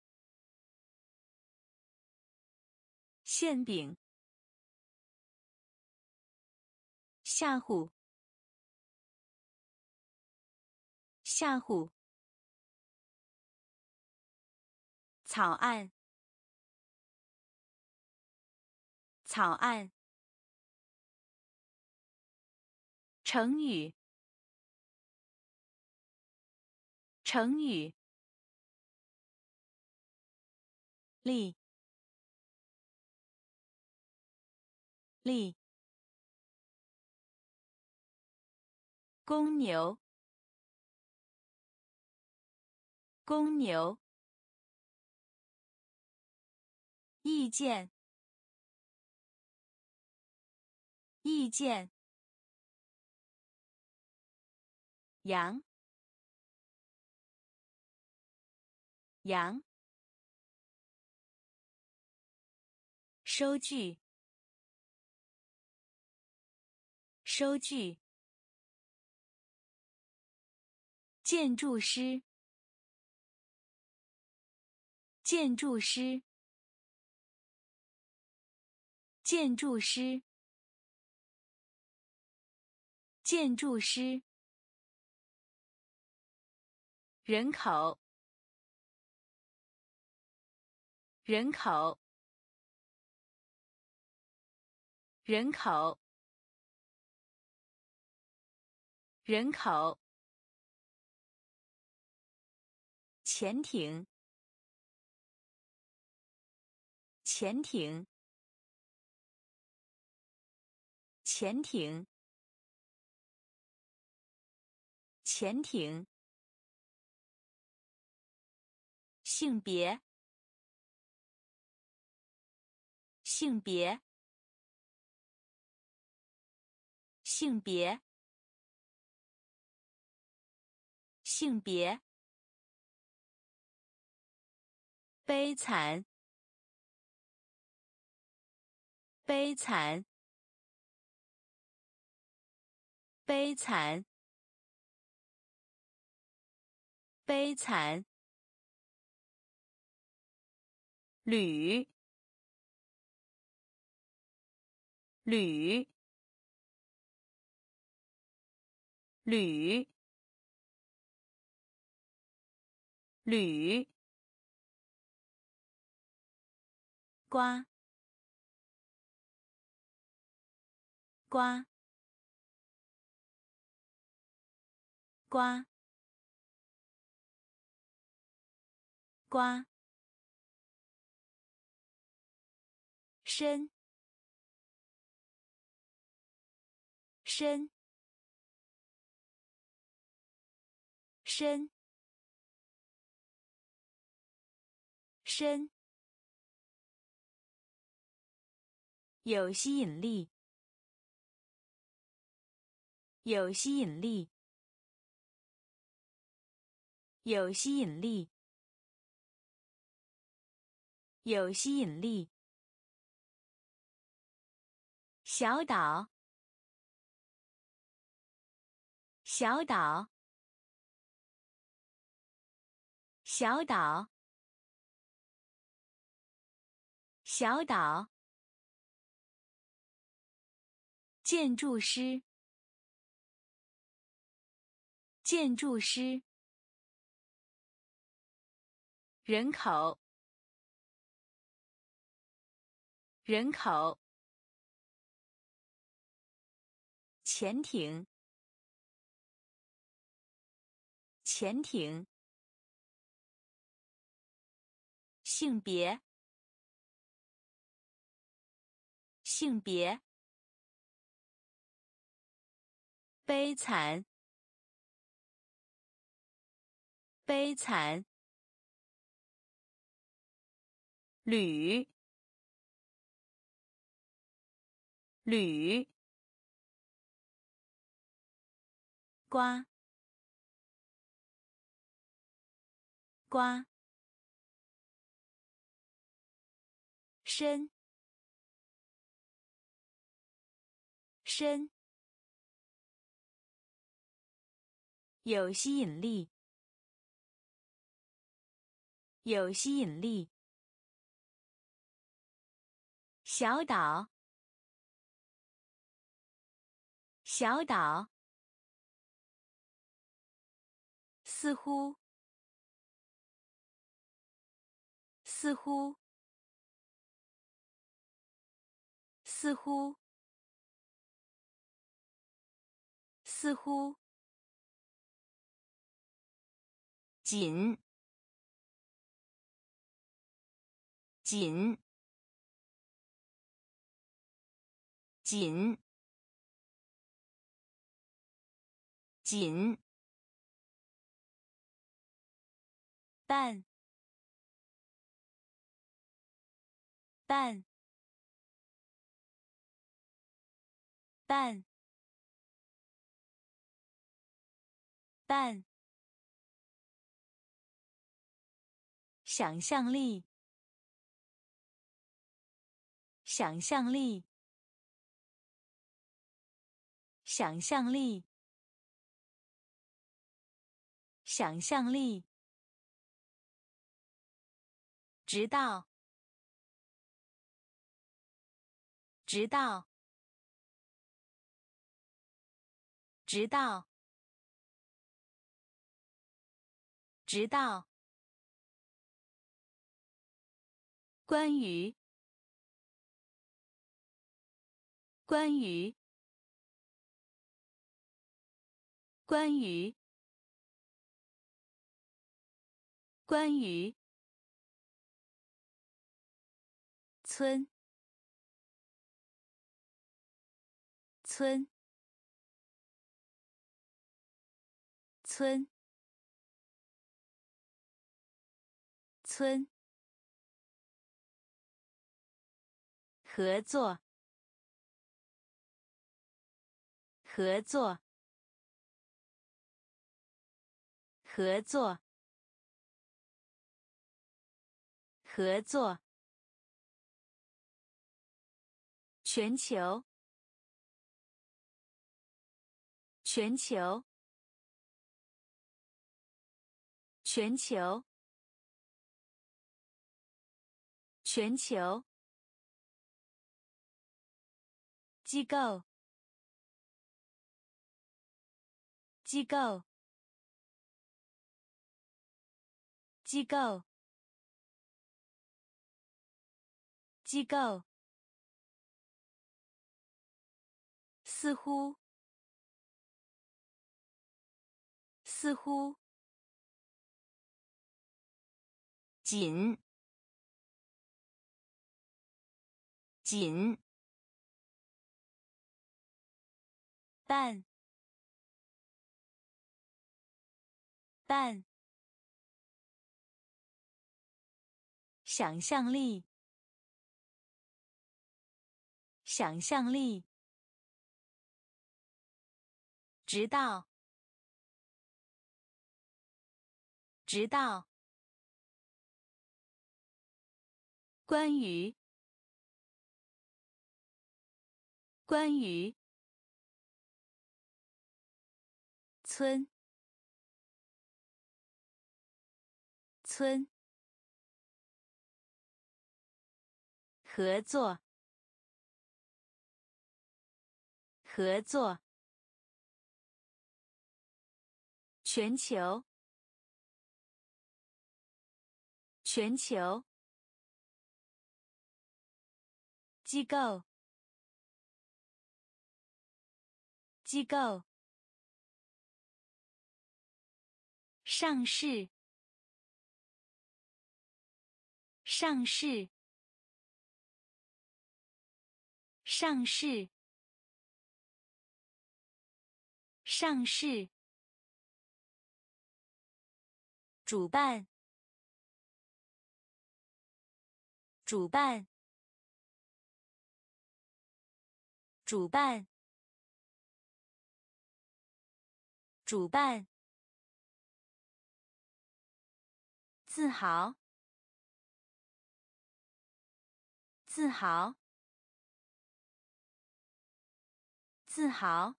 馅饼，吓唬，吓唬，草案，草案，成语，成语，力，力，公牛，公牛，意见，意见，羊，羊，收据，收据，建筑师，建筑师，建筑师，建筑师，人口，人口，人口，人口，潜艇，潜艇，潜艇，潜艇，性别，性别，性别，性别，悲惨，悲惨，悲惨，悲惨，铝，铝，铝，铝，瓜，瓜，瓜，瓜，深，深，深，深，有吸引力，有吸引力，有吸引力，有吸引力，小岛，小岛，小岛，小岛，建筑师，建筑师，人口，人口，潜艇， 潜艇，性别，性别，悲惨，悲惨，铝，铝，瓜，瓜，深，深，有吸引力，有吸引力，小岛，小岛，似乎，似乎，似乎，似乎，紧，紧，紧，紧，蛋，蛋，蛋，蛋，想象力，想象力，想象力，想象力，直到，直到，直到，直到，关于，关于，关于，关于，村，村，村，村，合作，合作，合作，合作，全球，全球，全球，全球，机构，机构，机构，机构，似乎，似乎，紧，紧，蛋，蛋，想象力，想象力，直到，直到，关于，关于，村，村，合作，合作，全球，全球，机构，机构， 上市，上市，上市，上市。主办，主办，主办，主办。自豪，自豪，自豪，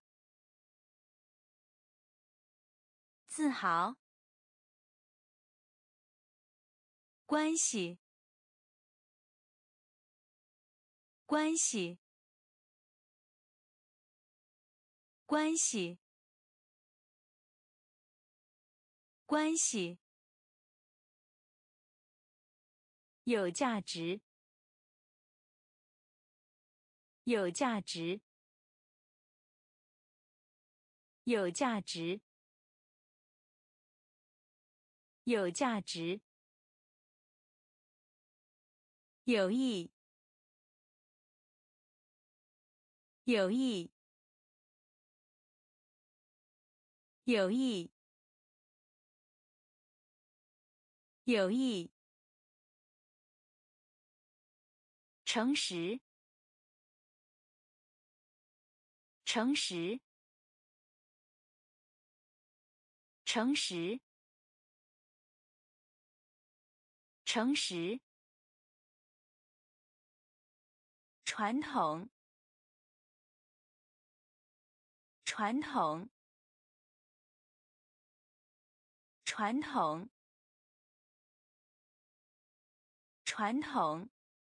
自豪。关系，关系，关系，关系。有价值，有价值，有价值，有价值。有益，有益，有益，有益。诚实，诚实，诚实，诚实。传统，传统，传统，传统。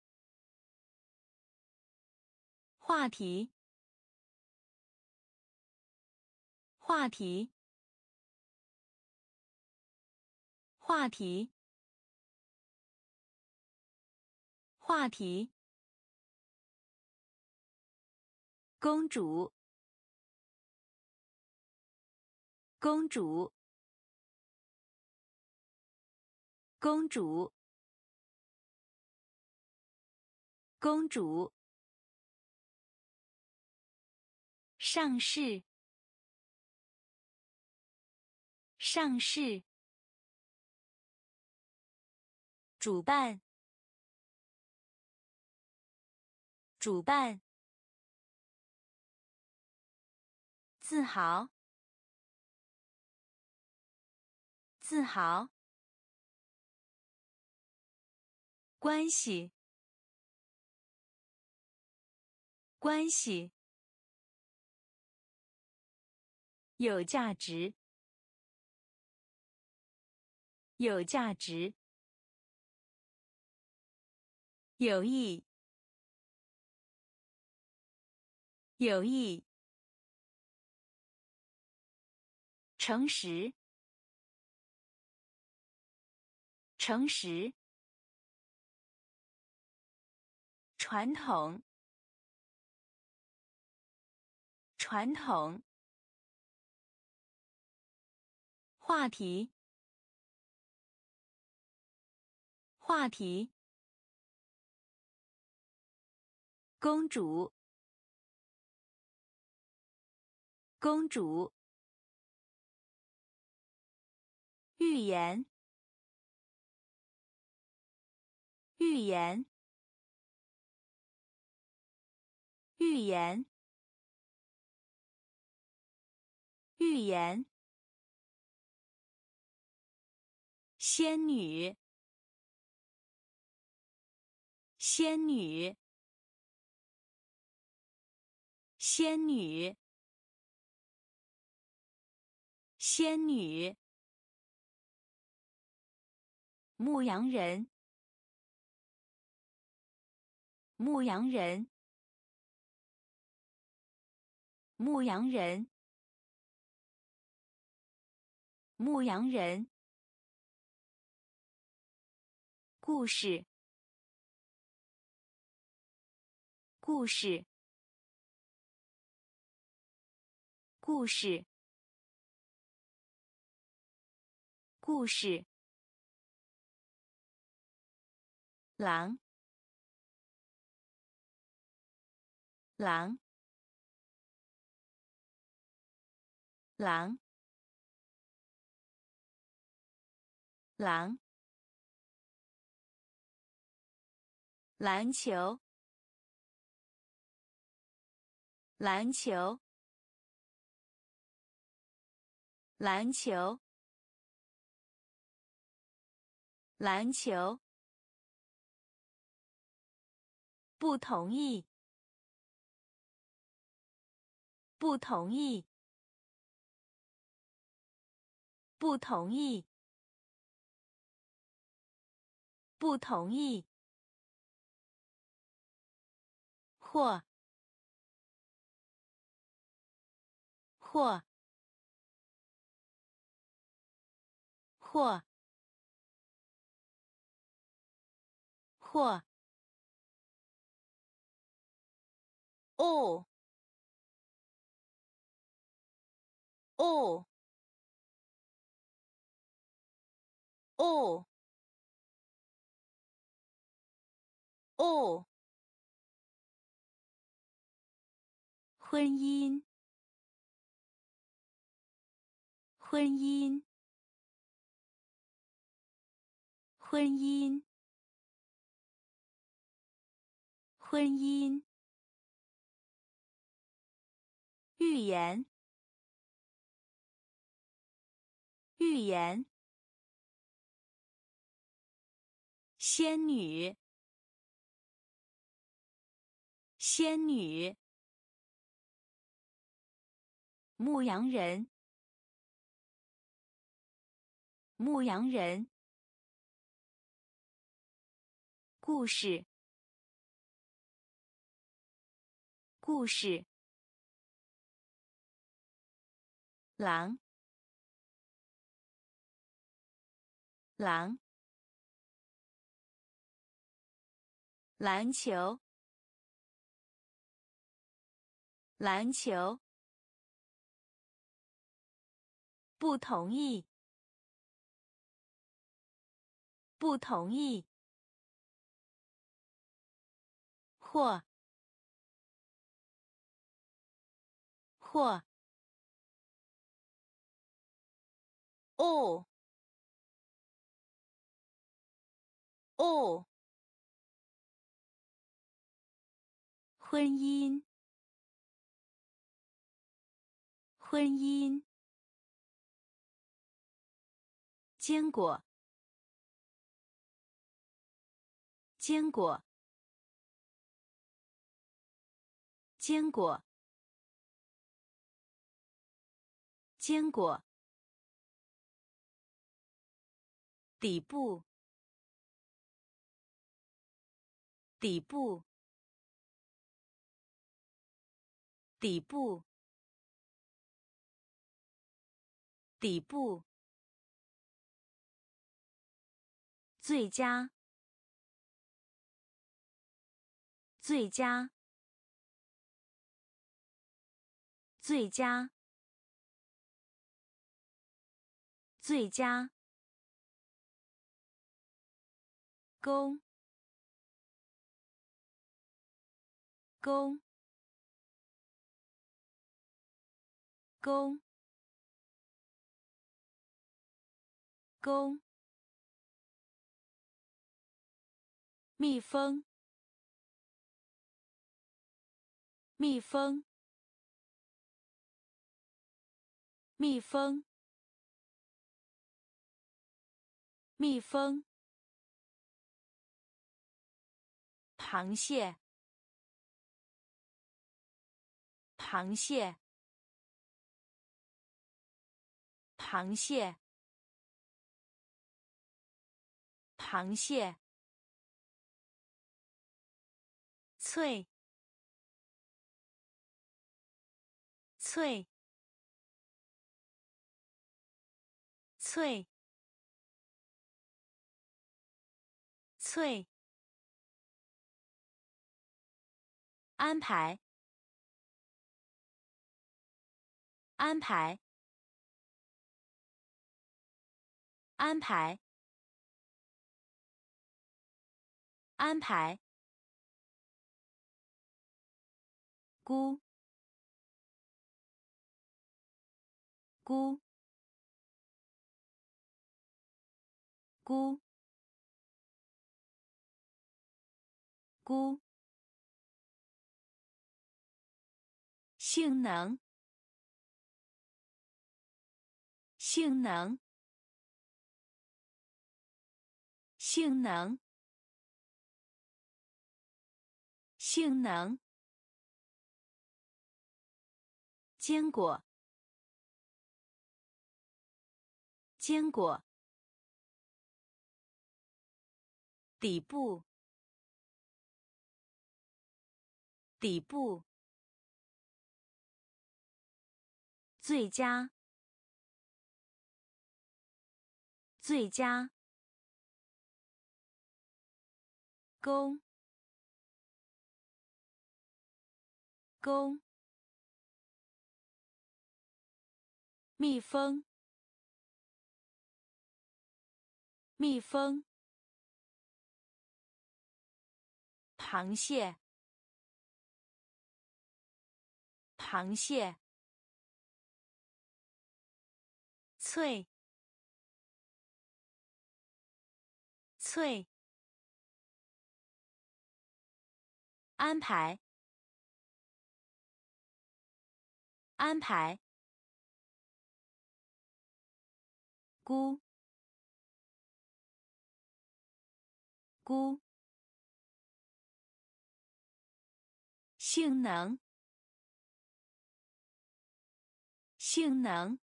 话题，话题，话题，话题。公主，公主，公主，公主。上市，上市。主办，主办。自豪，自豪。关系，关系。有价值，有价值。有益，有益。诚实，诚实。传统，传统。话题，话题。公主，公主。寓言，寓言，寓言，寓言。仙女，仙女，仙女，仙女。牧羊人，牧羊人，牧羊人，牧羊人。故事，故事，故事， 故事，狼，狼，狼，狼，篮球，篮球，篮球，篮球，不同意，不同意，不同意，不同意，或，或，或，或，哦，哦，哦，哦，婚姻，婚姻，婚姻，婚姻，预言，预言，仙女，仙女，牧羊人，牧羊人，故事，故事，狼，狼，篮球，篮球，不同意，不同意，或，或，哦，哦，婚姻，婚姻，坚果，坚果，坚果，坚果，底部，底部，底部，底部，最佳，最佳，最佳，最佳，公，公，公，公，蜜蜂，蜜蜂，蜜蜂，蜜蜂，螃蟹，螃蟹，螃蟹，螃蟹，脆，脆，脆，脆，安排，安排， 安排，安排，估，估，估，估，性能，性能，性能，性能，坚果，坚果，底部，底部，最佳，最佳，勾，勾，蜜蜂，蜜蜂，螃蟹，螃蟹，脆，脆，安排，安排，估，估，性能，性能，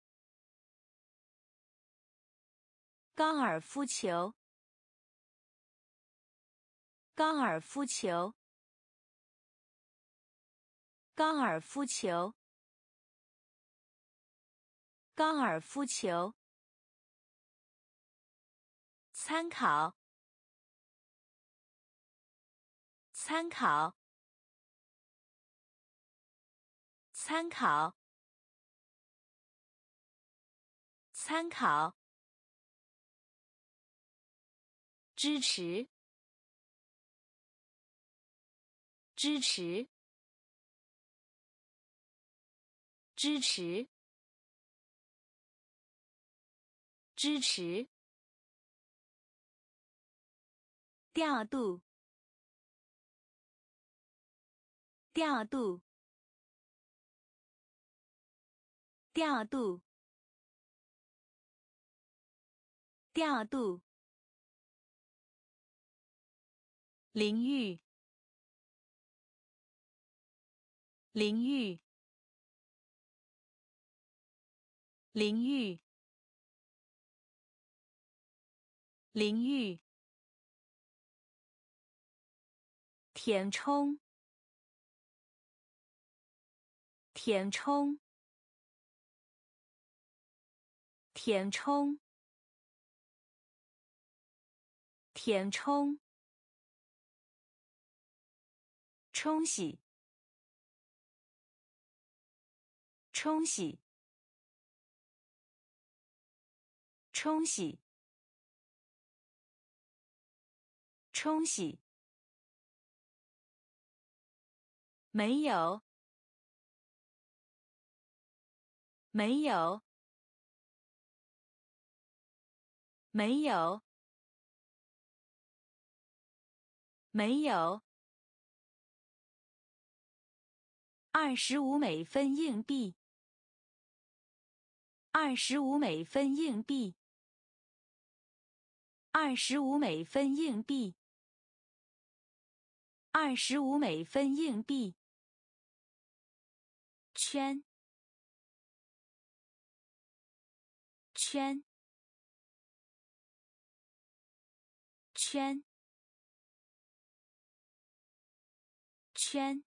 高尔夫球，高尔夫球，高尔夫球，高尔夫球，参考，参考，参考，参考，支持，支持，支持，支持，调度，调度，调度，调度，淋浴，淋浴，淋浴，淋浴，填充，填充，填充，填充，冲洗，冲洗，冲洗，冲洗，没有，没有，没有，没有，二十五美分硬币，二十五美分硬币，二十五美分硬币，二十五美分硬币，圈，圈，圈，圈，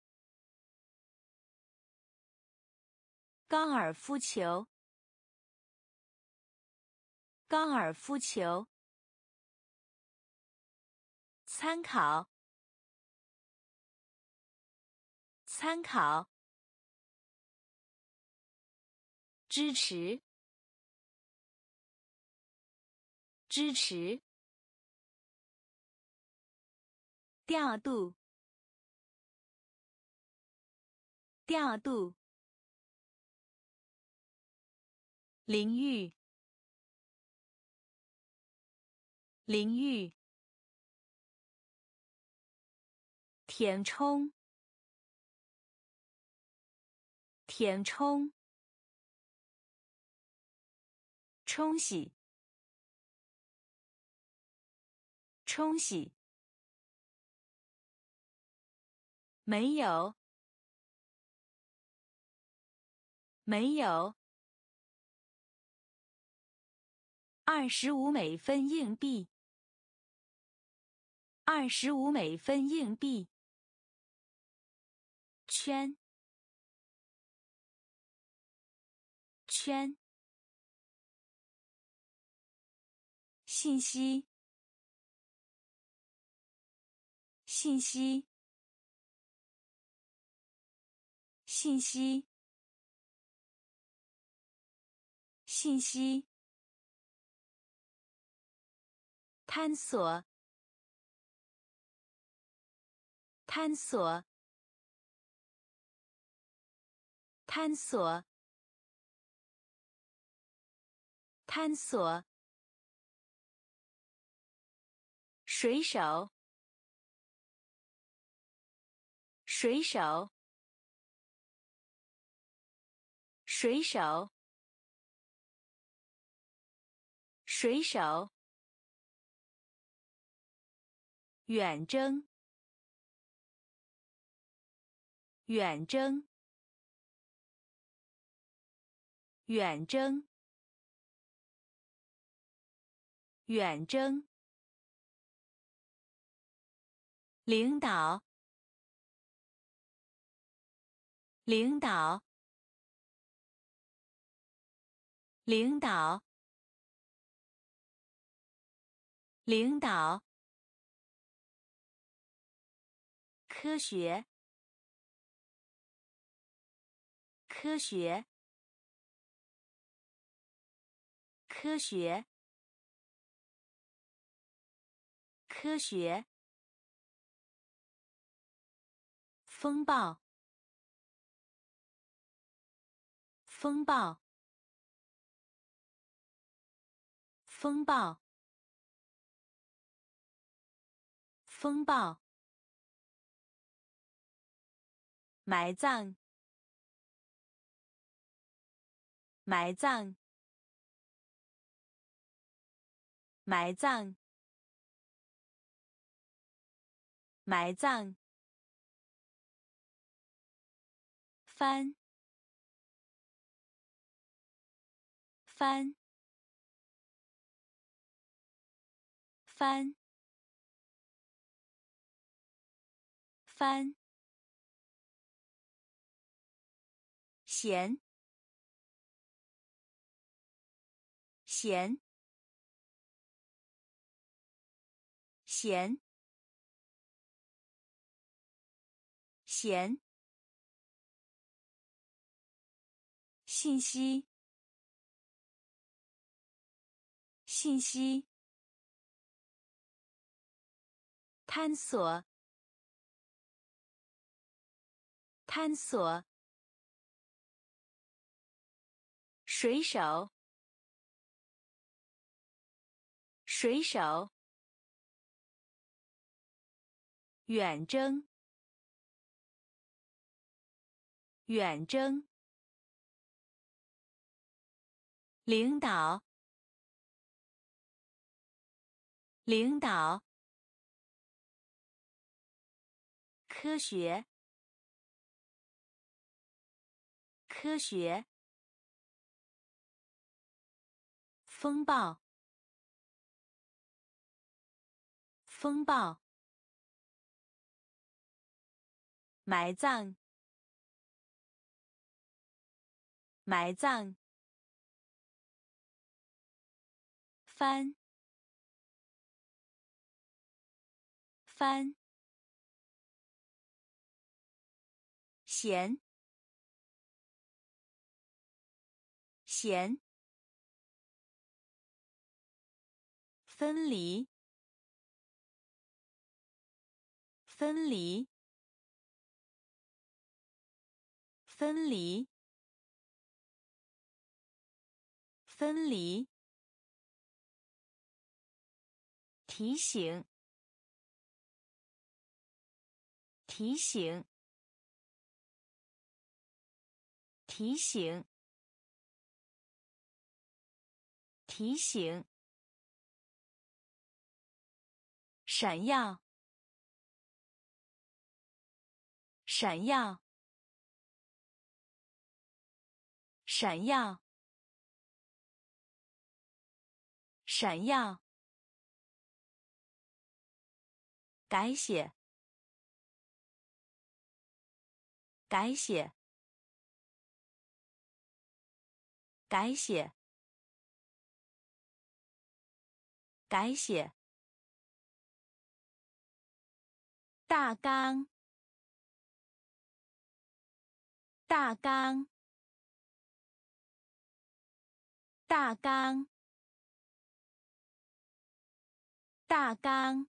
高尔夫球，高尔夫球，参考，参考，支持， 支持，调度，调度，淋浴，淋浴，填充，填充，冲洗，冲洗，没有，没有，二十五美分硬币，二十五美分硬币，圈，圈，信息，信息，信息，信息，探索，探索，探索，探索，水手，水手，水手，水手，远征，远征，远征，远征，领导，领导，领导，领导，科学，科学，科学，科学，风暴，风暴，风暴，风暴，埋葬，埋葬，埋葬，埋葬，翻，翻，翻，翻，咸，咸，咸，咸，信息，信息，探索，探索，水手，水手，远征，远征，领导，领导，科学，科学，风暴，风暴，埋葬，埋葬，翻，翻，咸，咸， 分离，分离，分离，分离。提醒，提醒，提醒，提醒。闪耀，闪耀，闪耀，闪耀。改写，改写，改写，改写。大纲，大纲，大纲，大纲。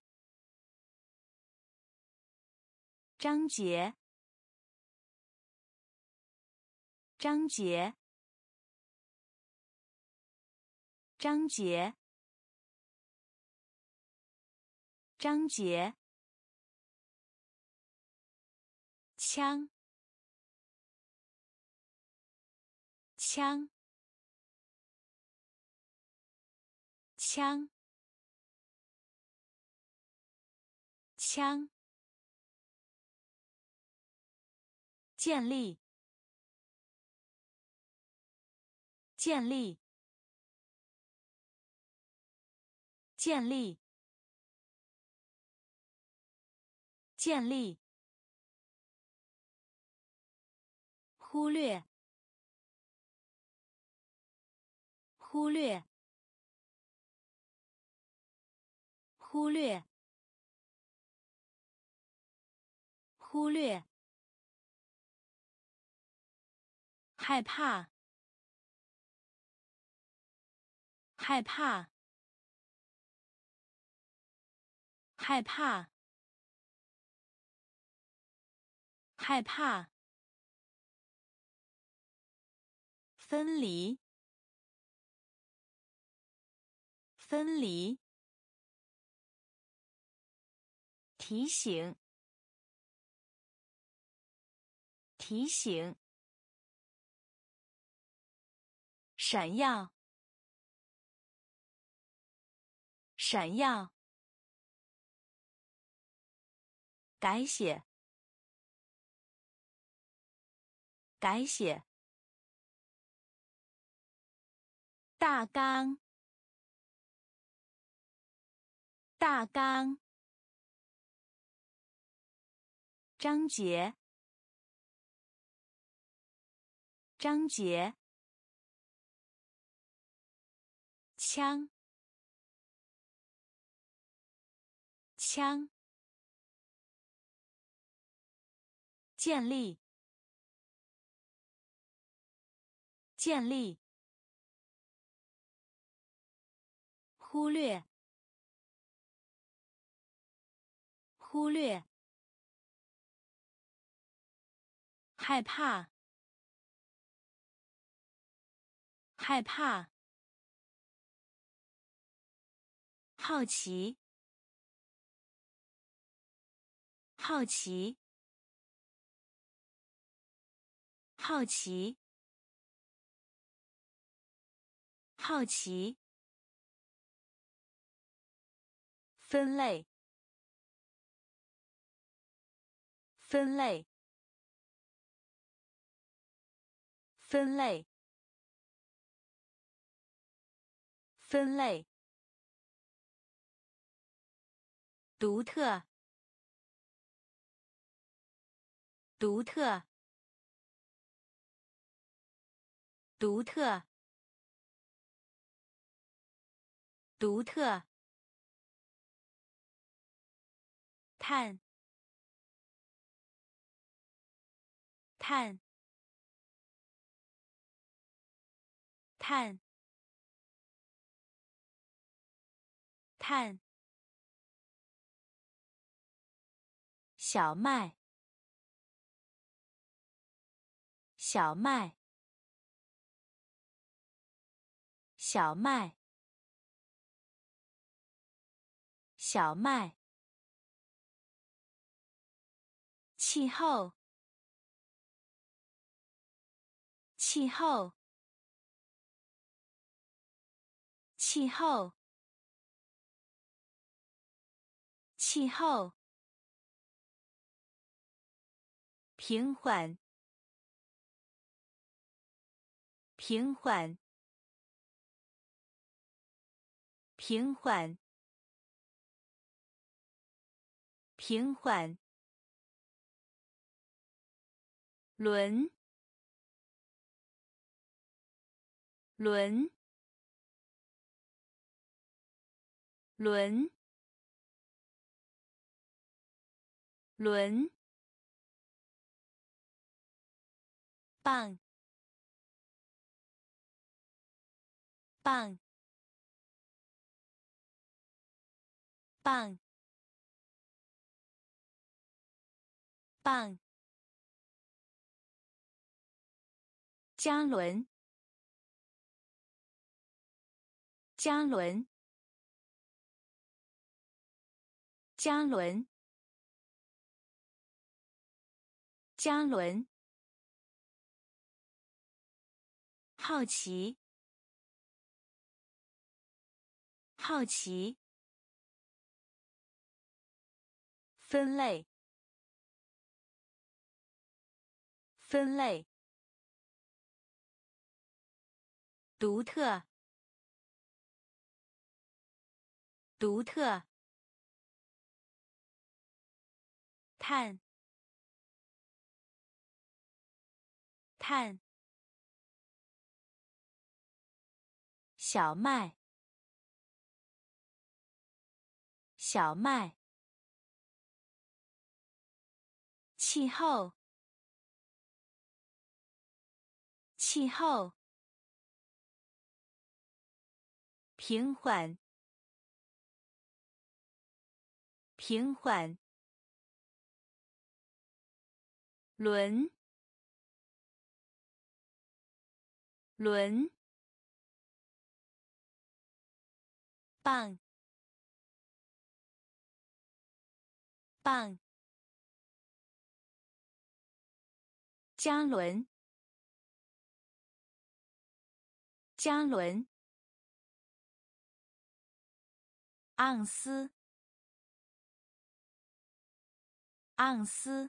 章节，章节，章节，章节。枪，枪，枪，枪。建立，建立，建立，建立。忽略，忽略，忽略，忽略。害怕，害怕，害怕，害怕。分离，分离。提醒，提醒。闪耀，闪耀。改写，改写。大纲，大纲。章节，章节。枪，枪。建立，建立。忽略，忽略。害怕，害怕。好奇，好奇，好奇，好奇。分类，分类，分类，分类。独特，独特，独特，独特。碳，碳，碳， 碳，小麦，小麦，小麦，小麦。气候，气候，气候，气候。平缓，平缓，平缓，平缓。轮，轮，轮，轮。棒，棒，棒，棒。加仑，加仑，加仑，加仑。好奇，好奇。分类，分类。独特，独特。碳，碳。小麦，小麦。气候，气候。平缓，平缓。轮，轮。棒，棒。加仑，加仑。盎司，盎司，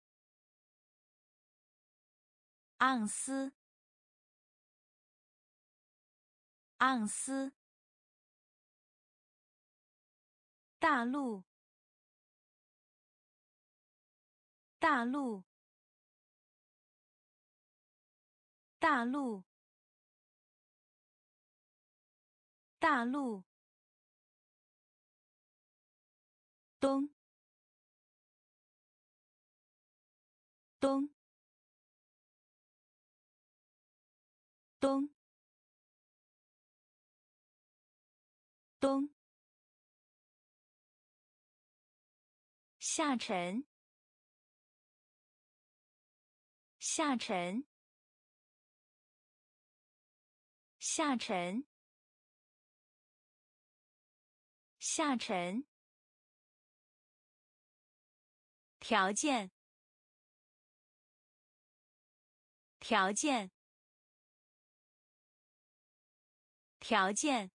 盎司，盎司。大陆，大陆，大陆，大陆。东，东，东，东。下沉，下沉，下沉，下沉。条件，条件，条件，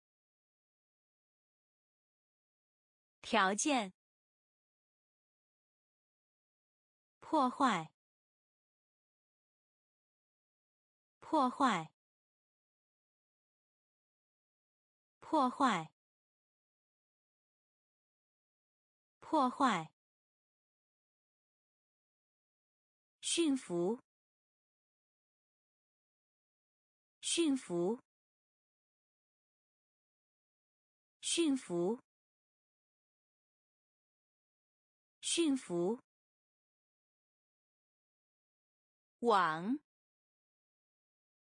条件。破坏，破坏，破坏，破坏。驯服，驯服，驯服，驯服。网，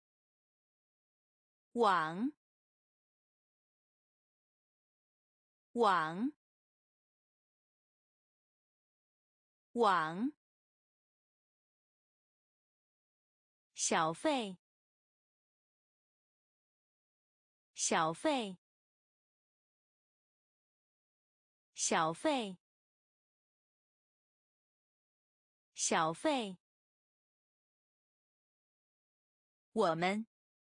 网， 网网小费小费小费小费我们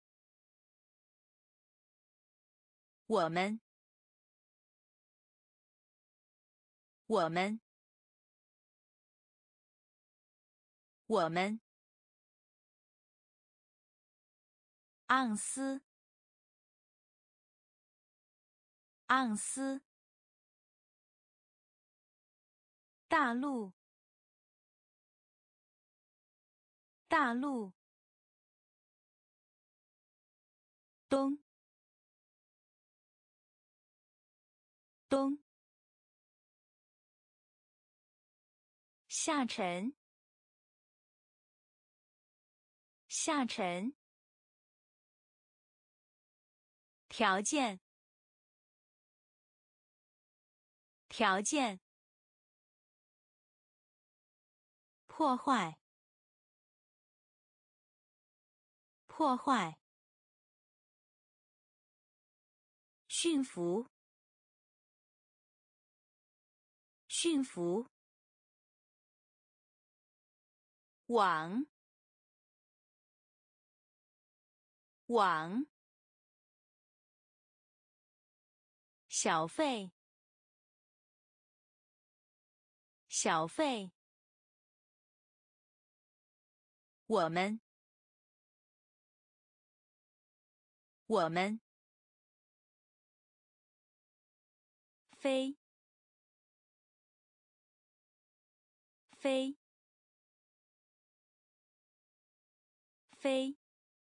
我们我们我们盎司盎司大陆大陆东东下沉下沉条件条件破坏破坏驯服驯服网网小费小费我们我们飞飞飞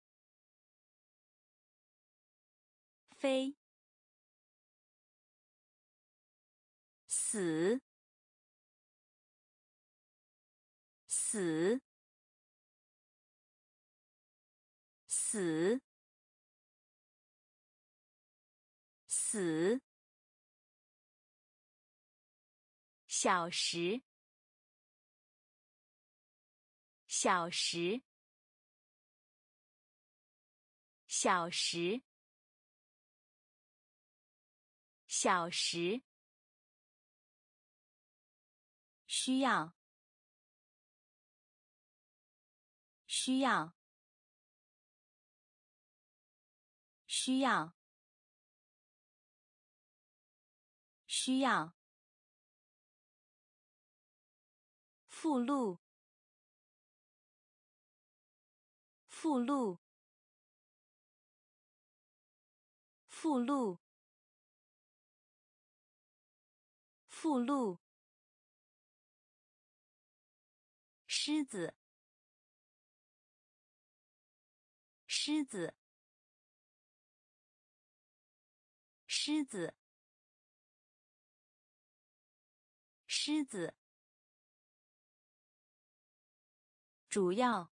飞死死死死小时小时小时小时需要需要需要需要附录附录附录附录狮子狮子狮子狮子主要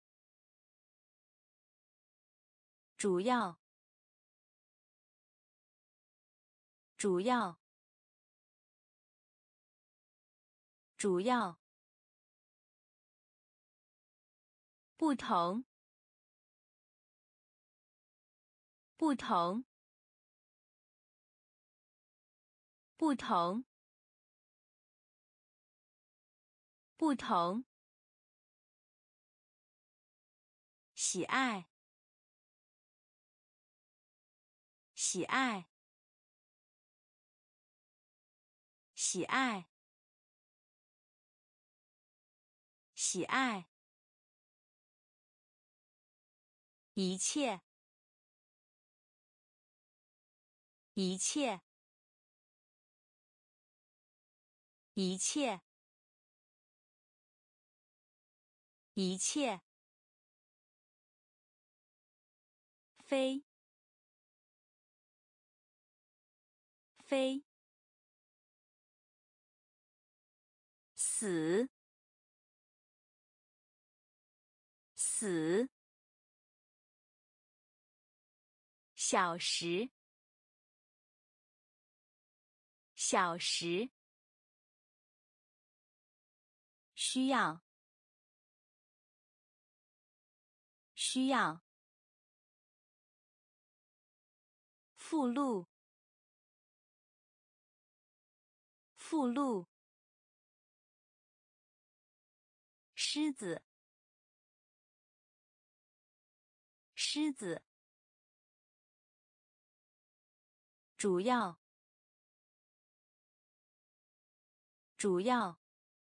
主要主要主要不同不同不同不同喜爱喜爱喜爱喜爱一切一切一切一切飞飞死死小时小时，需要，需要。附录，附录。狮子，狮子。主要，主要。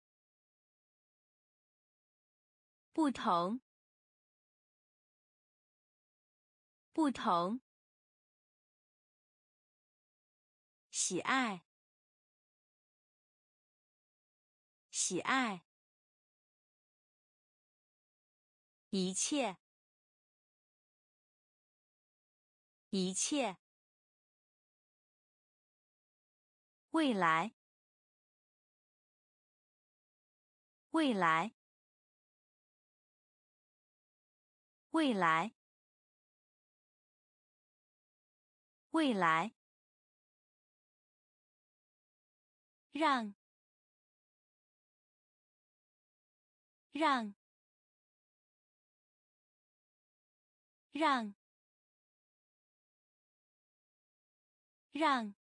不同，不同。喜爱，喜爱。一切，一切。未来，未来。未来，未来。让，让，让，让。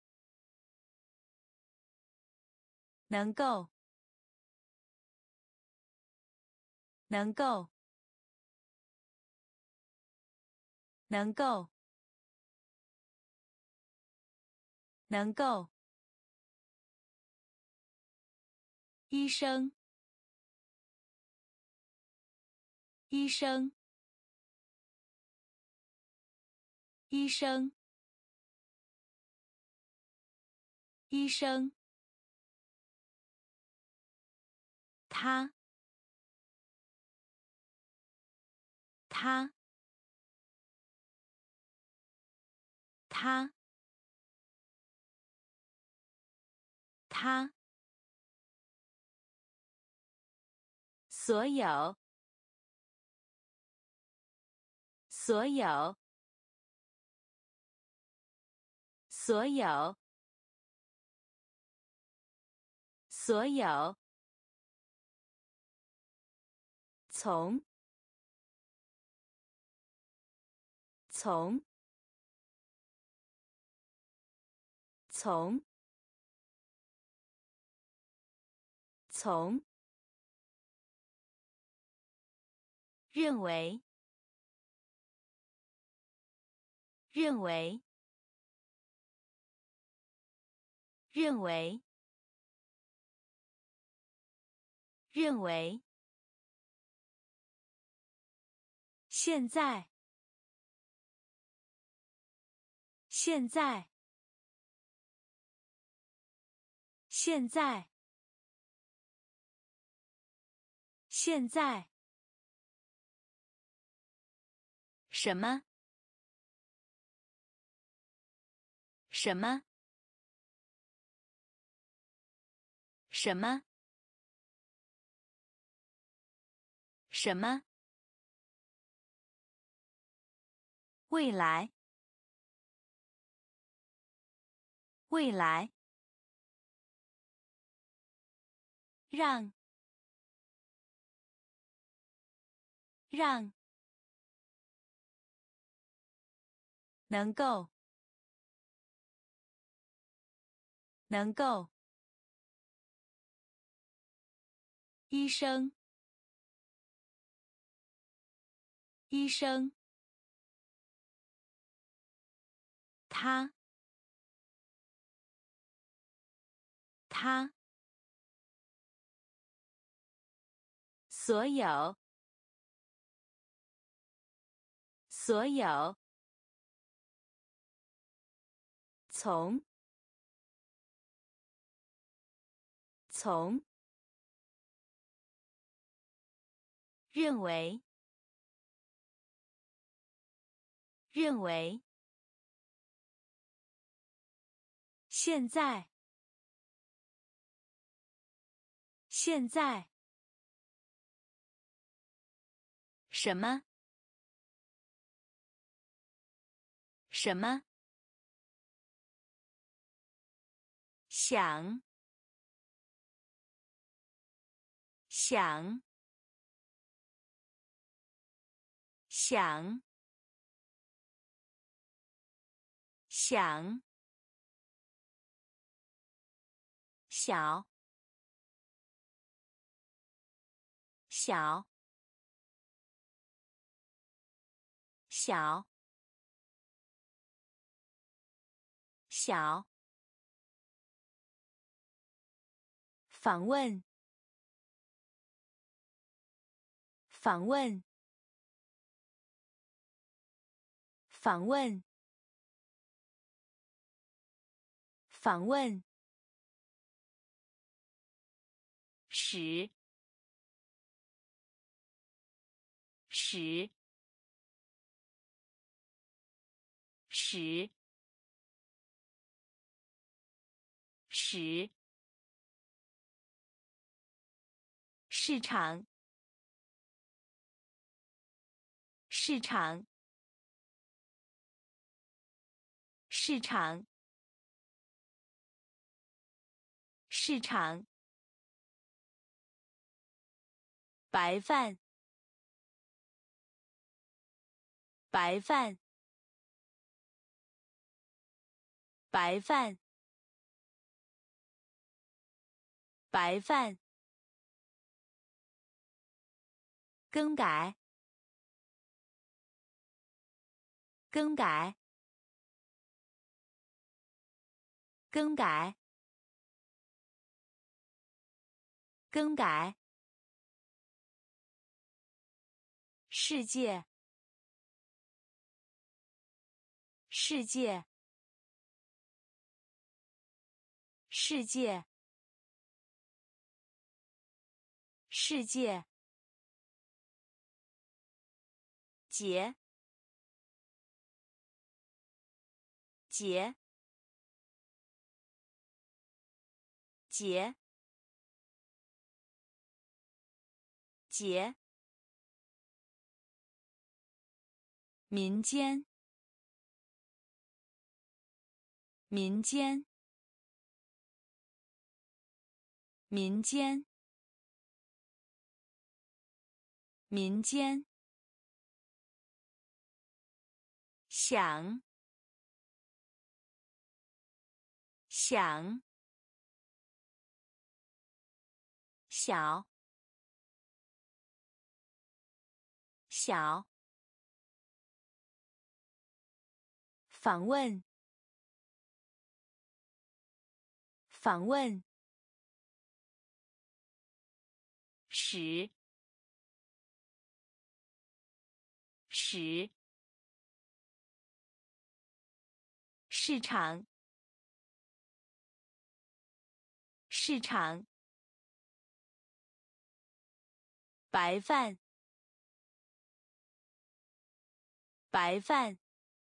能够，能够，能够，能够。医生，医生，医生，医生。他，他，他，他。所有，所有，所有，所有。从，从，从，从。认为，认为，认为，认为。现在，现在，现在，现在。什么？什么？什么？什么？未来，未来。让，让。能够，能够。医生，医生。他，他。所有，所有。从，从。认为，认为。现在，现在。什么？什么？ 想，想，想，想，小，小，小，小。访问，访问，访问，访问。使，使，使，使。市场，市场，市场，市场。白饭，白饭，白饭，白饭。更改，更改，更改，更改。世界，世界，世界，世界。节，节，节，节。民间，民间，民间，民间。想，想，小，小。访问，访问。使，使。市场，市场。白饭，白饭。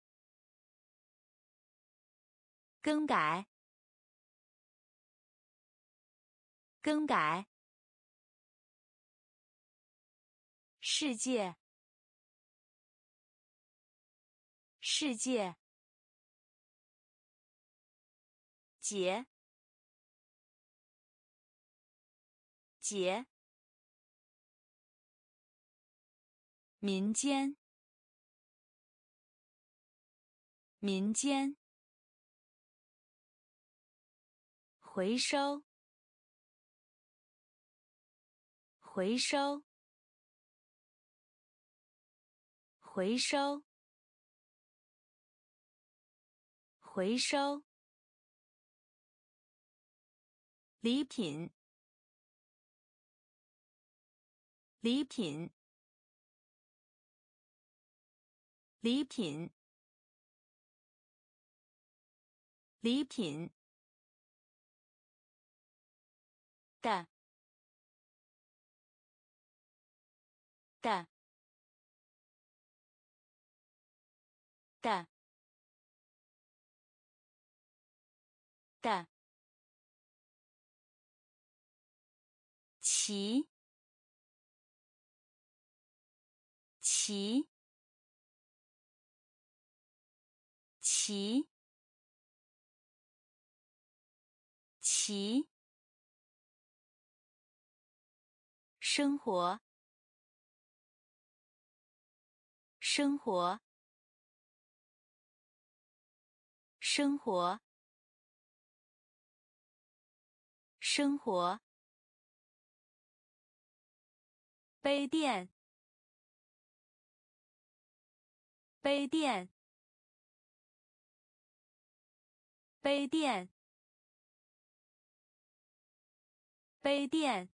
更改，更改。世界，世界。节，节。民间，民间。回收，回收，回收，回收。礼品，礼品，礼品，礼品。的，的，的，的。齐，齐，齐， 其生活生活生活生活杯垫杯垫杯垫杯垫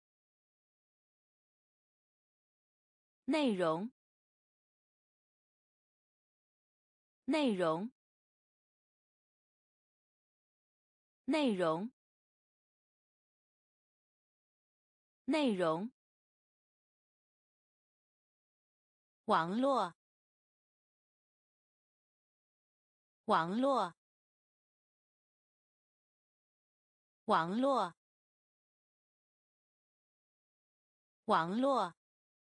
内容内容内容内容网络网络网络网络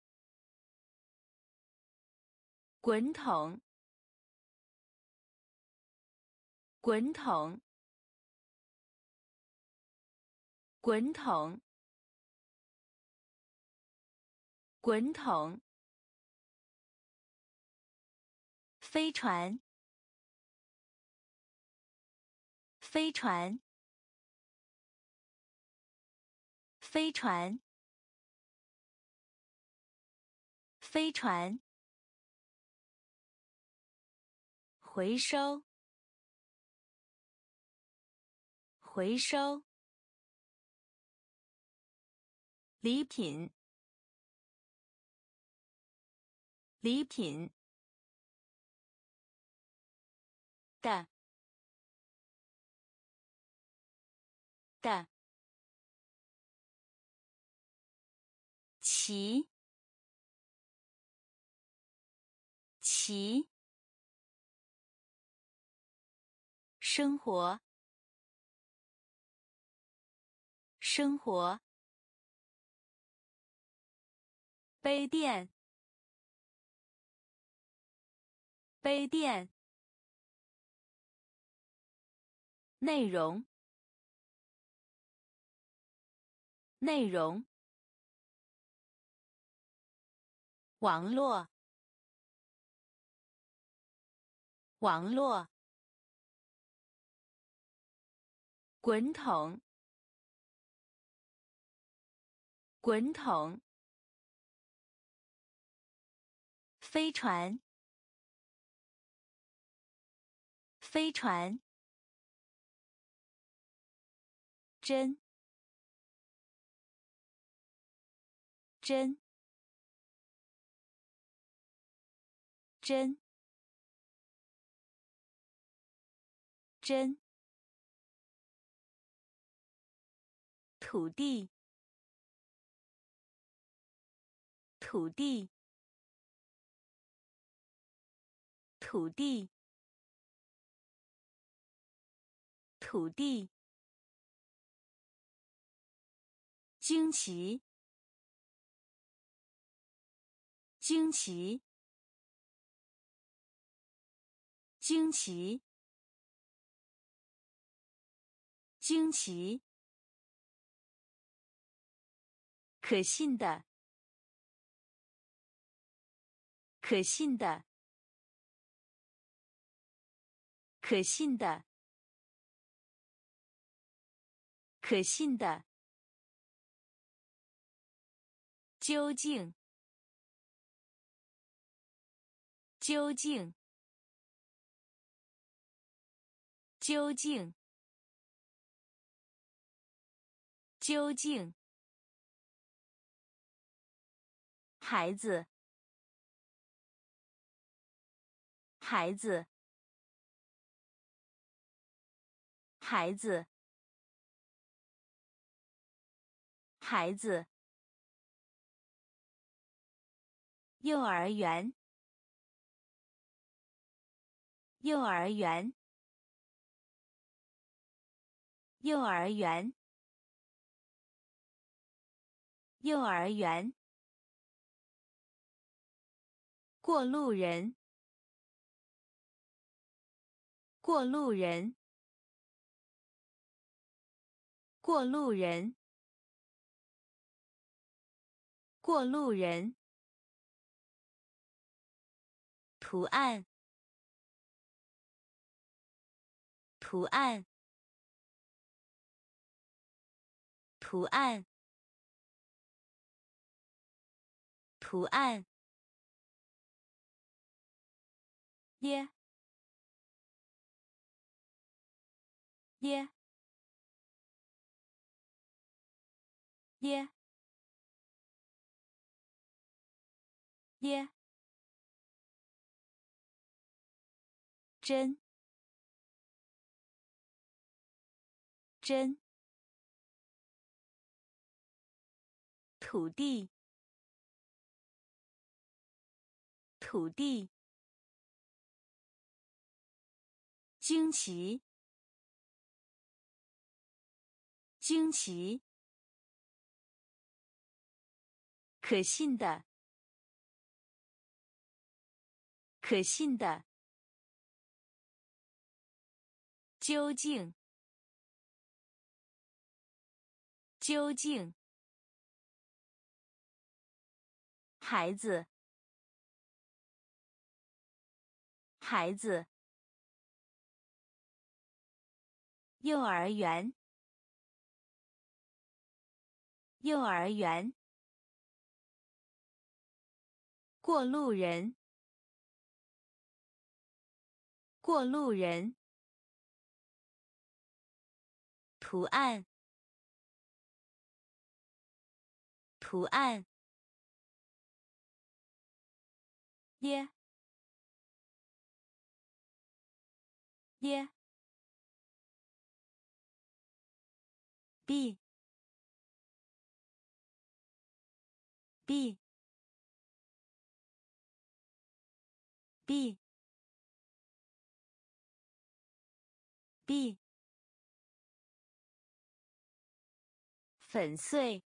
滚筒滚筒滚筒滚筒飞船飞船飞船飞船回收回收礼品礼品的的其其生活生活杯垫杯垫内容内容网络网络滚筒滚筒飞船飞船针针针针土地土地土地土地惊奇惊奇惊奇惊奇可信的可信的可信的可信的究竟究竟究竟究竟孩子孩子孩子孩子幼儿园幼儿园幼儿园幼儿园过路人过路人过路人，过路人。图案，图案，图案，图案。耶，耶，耶，耶。真，真。土地，土地。惊奇，惊奇。可信的，可信的。究竟，究竟。孩子，孩子。幼儿园，幼儿园。过路人，过路人。图案，图案。耶，耶。b b b b。粉碎，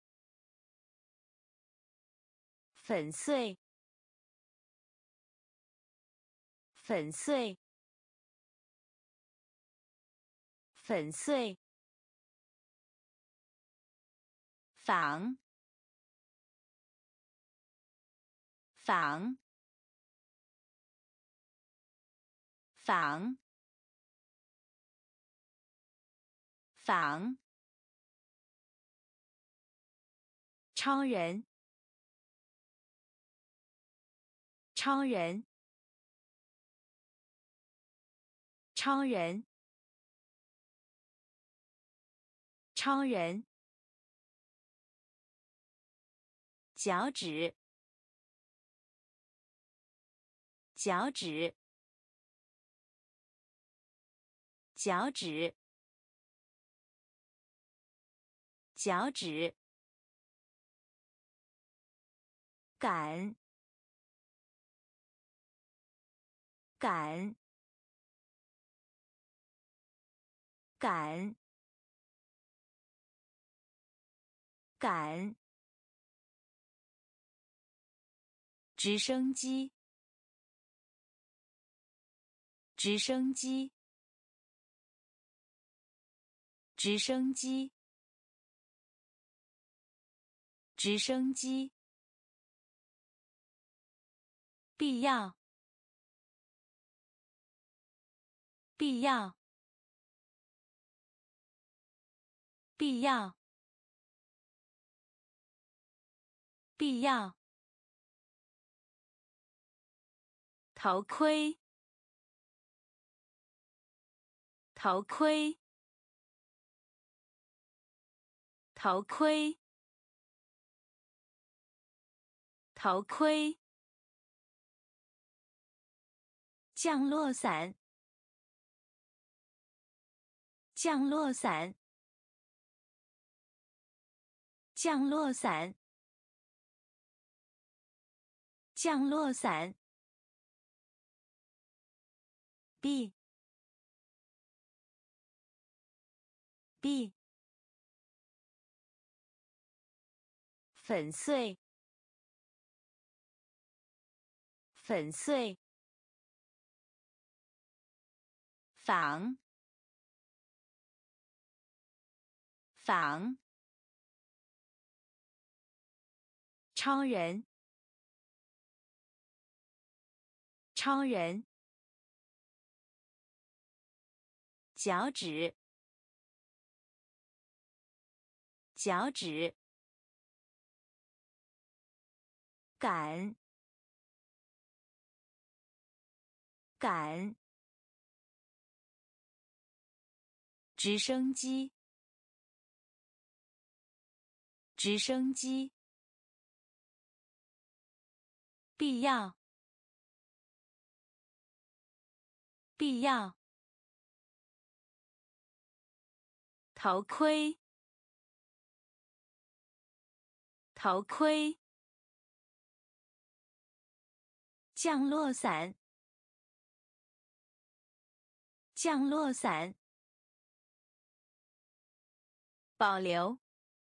粉碎，粉碎，粉碎。仿，仿，仿，仿。超人，超人，超人，超人。脚趾，脚趾，脚趾，脚趾。赶，赶，赶，赶。直升机，直升机，直升机，直升机。必要，必要，必要，必要。头盔，头盔，头盔，头盔。降落伞，降落伞，降落伞，降落伞。b b。粉碎，粉碎。仿， 仿，超人，超人，脚趾，脚趾，赶，赶，直升机，直升机，必要，必要，头盔，头盔，降落伞，降落伞，保留，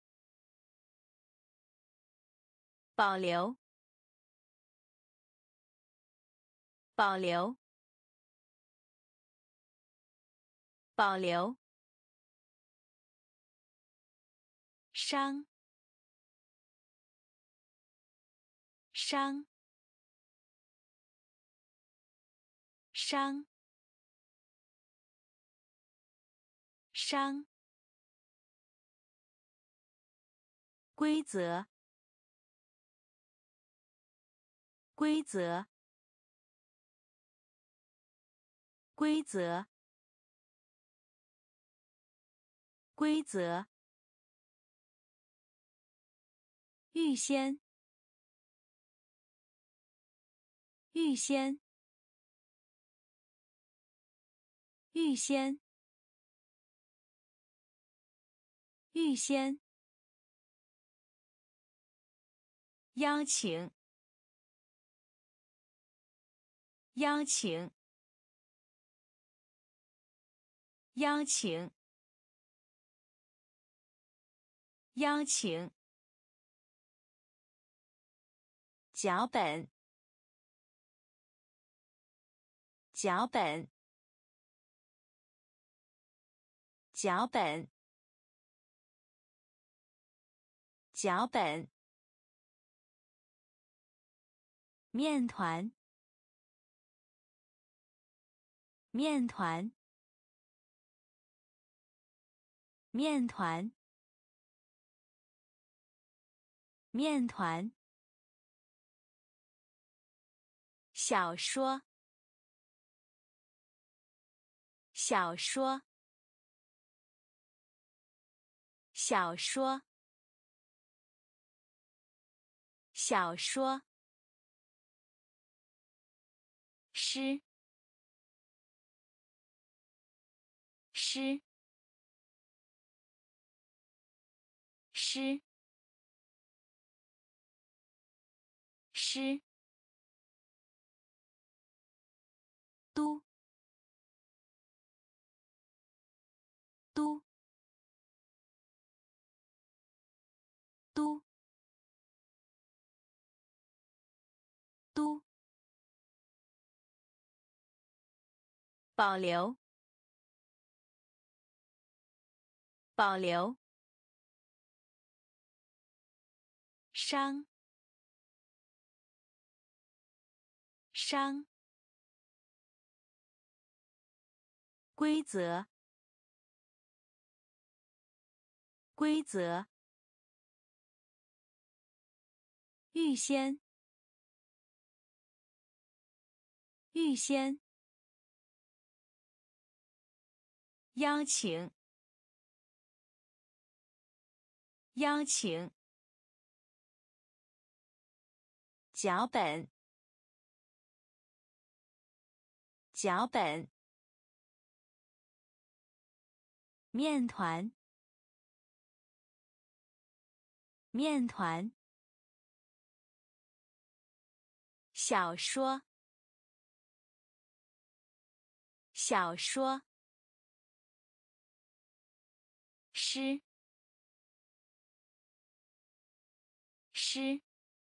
保留，保留，保留，伤，伤，伤，伤，规则，规则，规则，规则，预先，预先，预先，预先，邀请，邀请，邀请，邀请，脚本，脚本，脚本，脚本，面团，面团，面团，面团，小说，小说，小说，小说，诗，诗，诗，诗，都，都，都，都，保留，保留，伤，伤，规则，规则，预先，预先，邀请，邀请，脚本，脚本，面团，面团，小说，小说，诗，诗，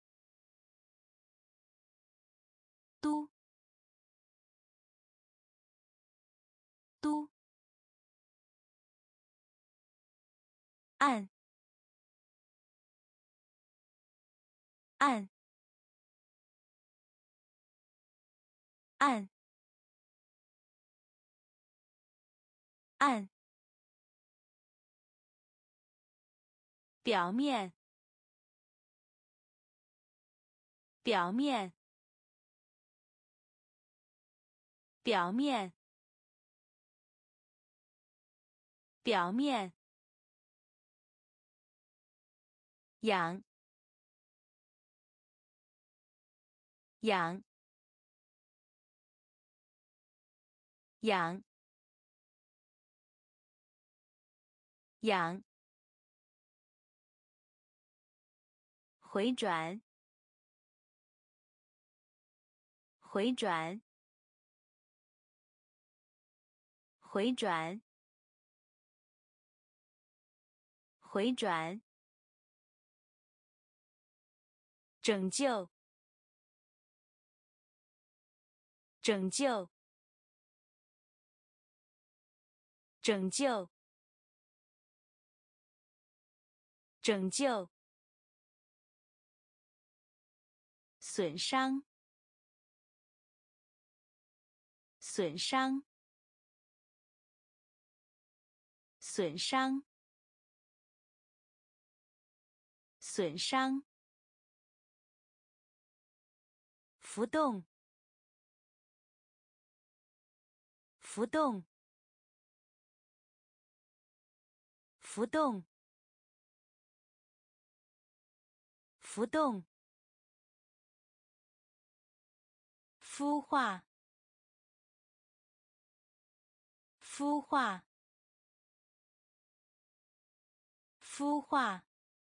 都，都， 按按按按表面表面表面表面养养养养回转回转回转回转拯救拯救拯救拯救损伤损伤损伤损伤浮动浮动浮动浮动孵化孵化孵化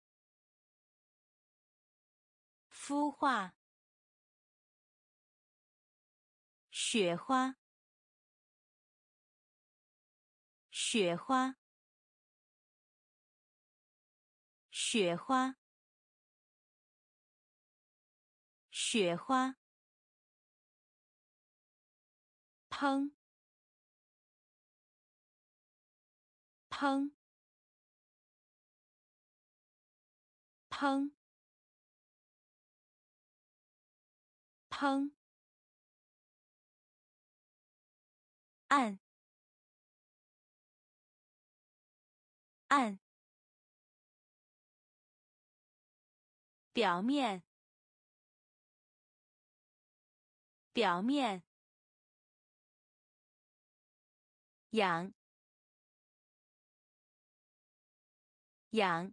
孵化雪花雪花雪花雪花烹烹烹烹按按表面表面养养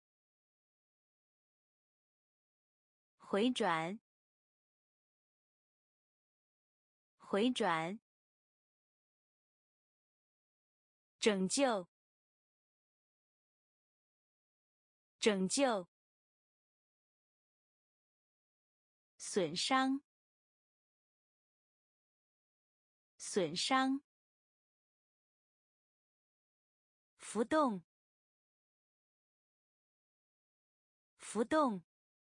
回转回转拯救拯救损伤损伤浮动浮动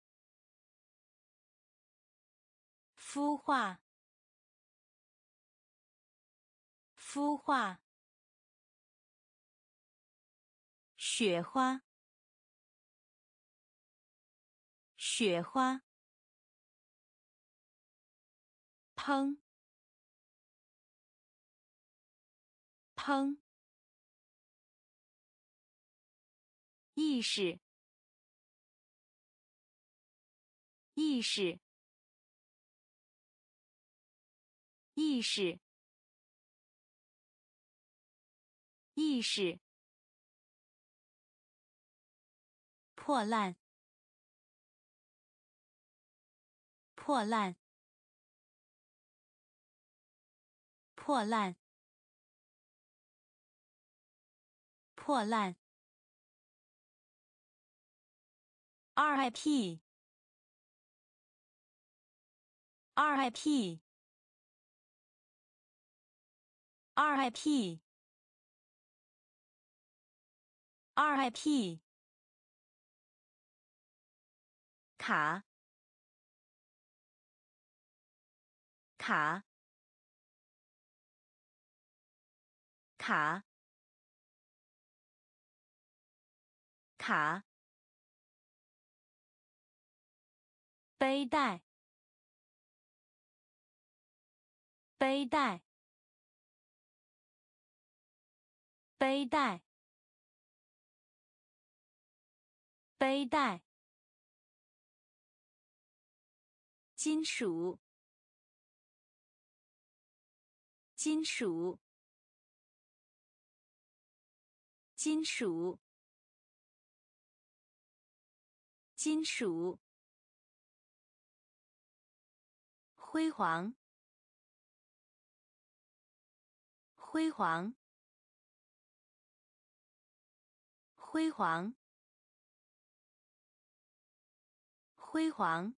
孵化孵化雪花雪花烹烹意识意识意识意识破烂破烂破烂破烂 R I P R I P R I P R I P 卡卡卡卡，背带，背带，背带，背带，金属，金属，金属，金属，辉煌，辉煌，辉煌，辉煌，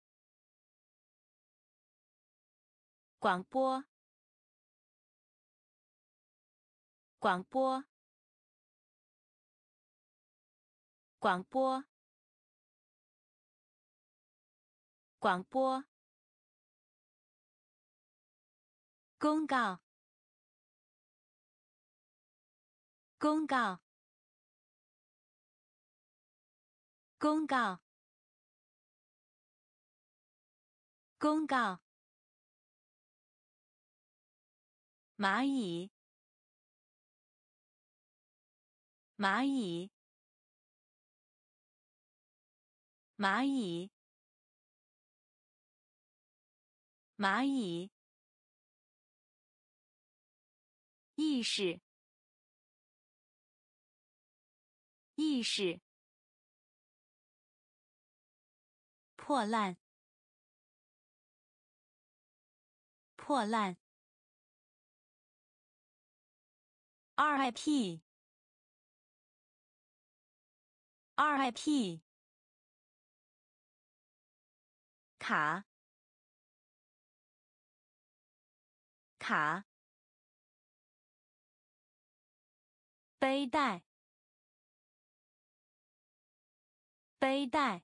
广播，广播，广播，广播，公告，公告，公告，公告，蚂蚁，蚂蚁，蚂蚁，蚂蚁，意识，意识，破烂，破烂 ，R I P，R I P，卡，卡，背带，背带，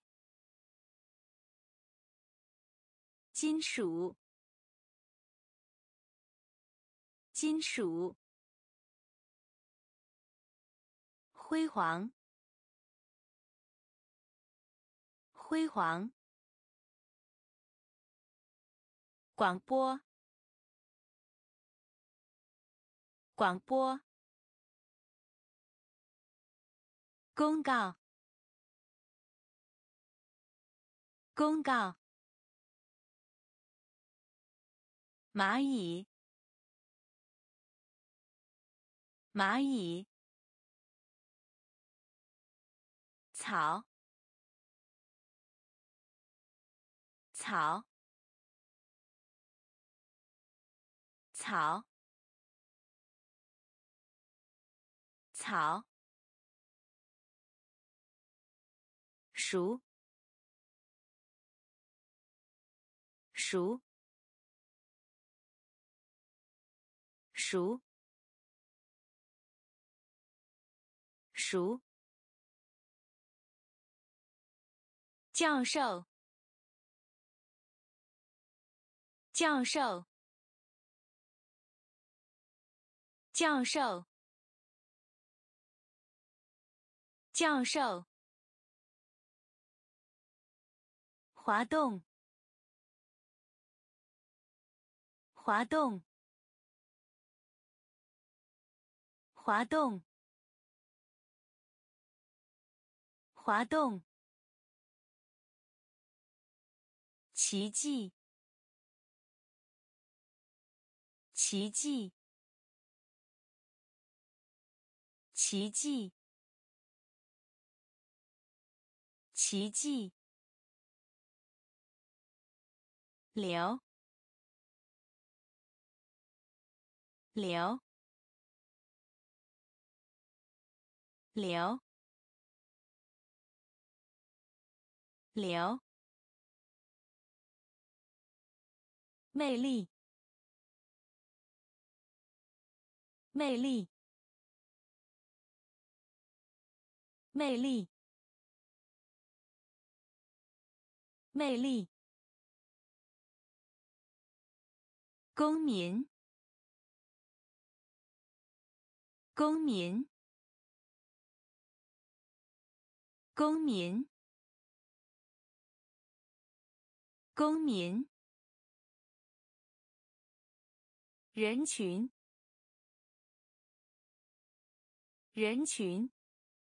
金属，金属，辉煌，辉煌，广播，广播，公告，公告，蚂蚁，蚂蚁，草，草，草，草，熟，熟，熟，熟，教授，教授，教授，教授，滑动，滑动，滑动，滑动，奇迹，奇迹，奇迹，奇迹，流，流，流，流，魅力，魅力，魅力，魅力，公民，公民， 公民，公民，人群，人群，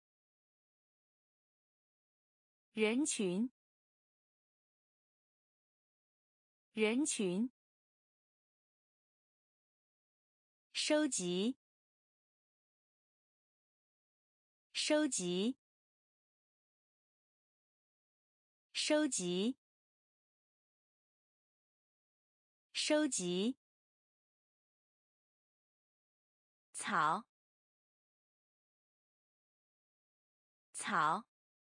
人群，人群，收集，收集，收集，收集，草，草，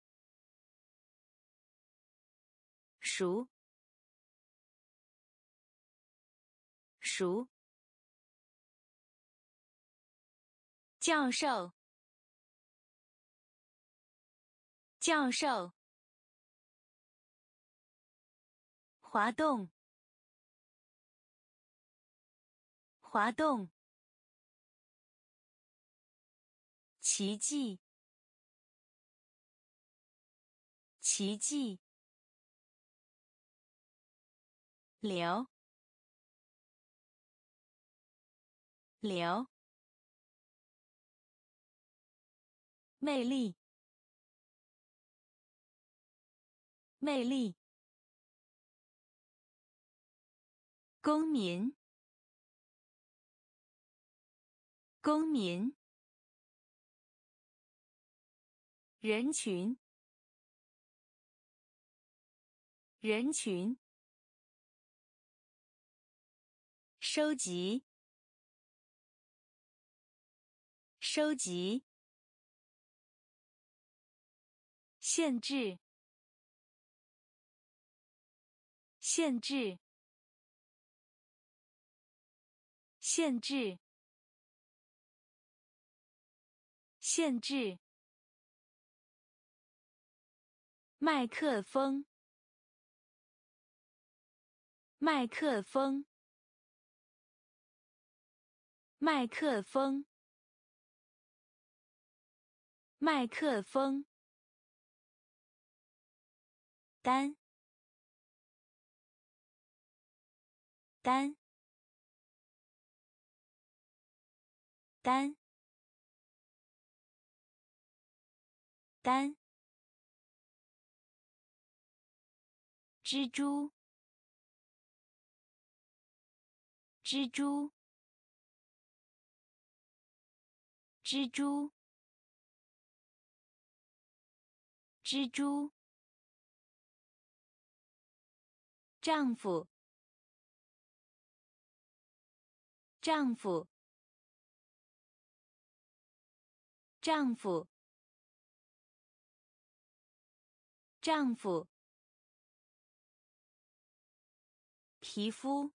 熟，熟，教授，教授，滑动，滑动，奇迹，奇迹，流，流，魅力，魅力，公民，公民，人群，人群，收集，收集，限制，限制，限制，限制，麦克风，麦克风，麦克风，麦克风，单，单，单，单，蜘蛛，蜘蛛，蜘蛛，蜘蛛，丈夫，丈夫，丈夫，丈夫，皮肤，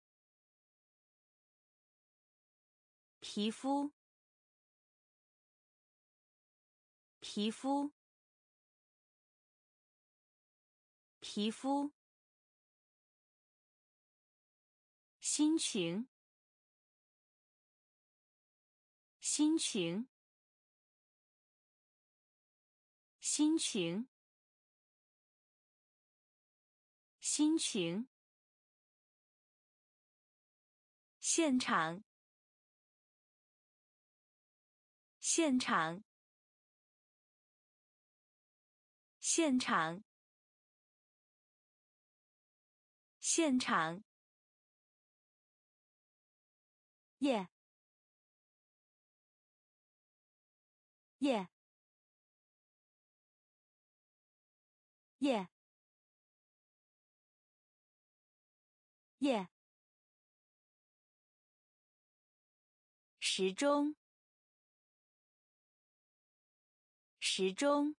皮肤，皮肤，皮肤，心情，心情，心情，心情，现场，现场，现场，现场，耶，耶，耶，耶，时钟，时钟，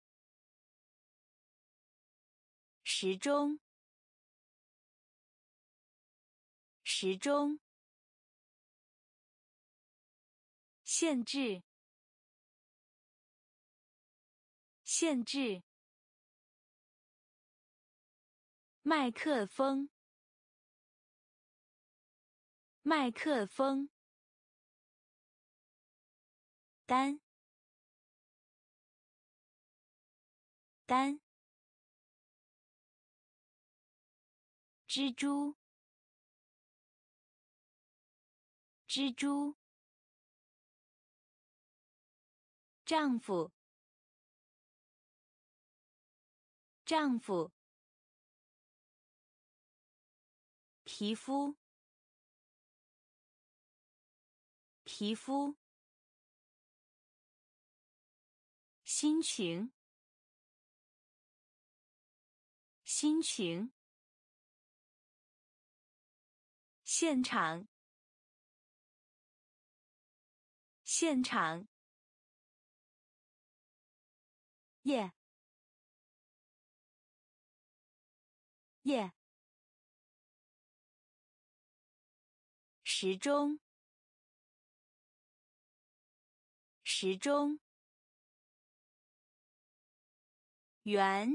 时钟，时钟，限制，限制，麦克风，麦克风，单， 单，蜘蛛，蜘蛛，丈夫，丈夫，皮肤，皮肤，心情，心情，现场，现场，夜，夜，时钟，时钟，圆，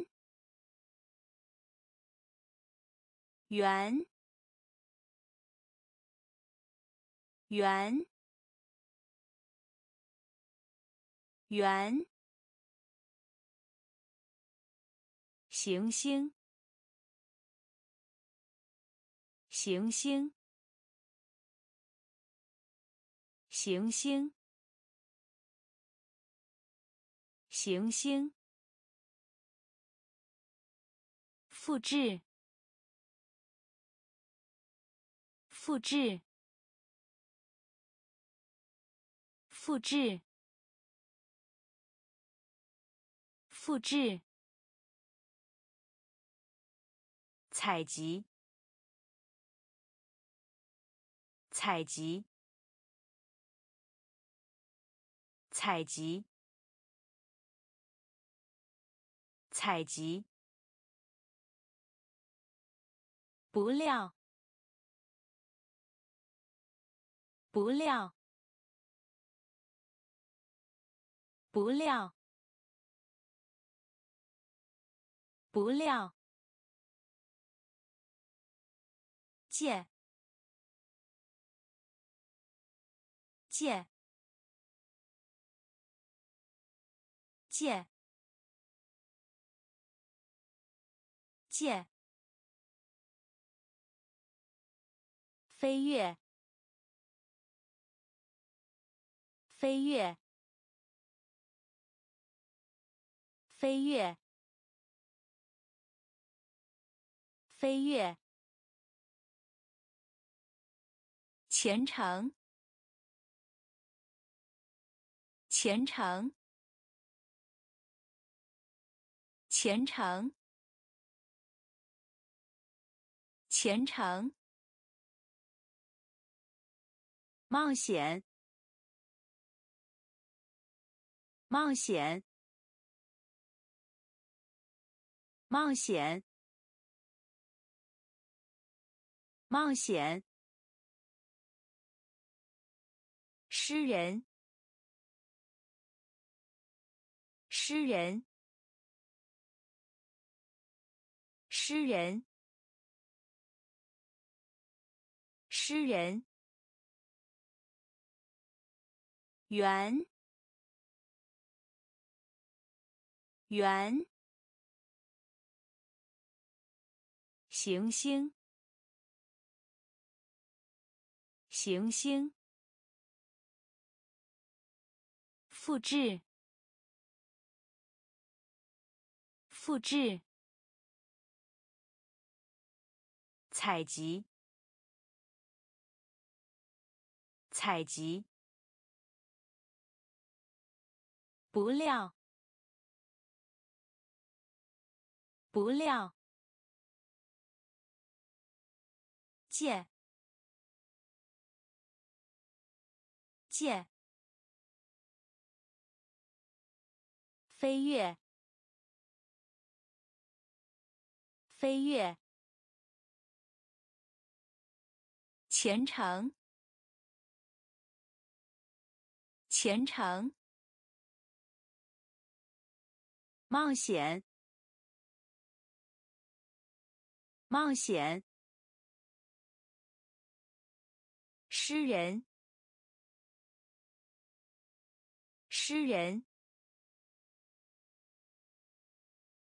圆，圆，圆，行星，行星，行星，行星，复制，复制，复制，复制，采集，采集，采集，采集，不料，不料，不料，不料，借，借，借，借，飞跃，飞跃，飞跃，飞跃，虔诚，虔诚，虔诚，虔诚，冒险，冒险，冒险，冒险，诗人，诗人，诗人，诗人，圆，圆，行星，行星，复制，复制，采集，采集，不料，不料，借，借，飞跃，飞跃，虔诚，虔诚，冒险，冒险，诗人，诗人，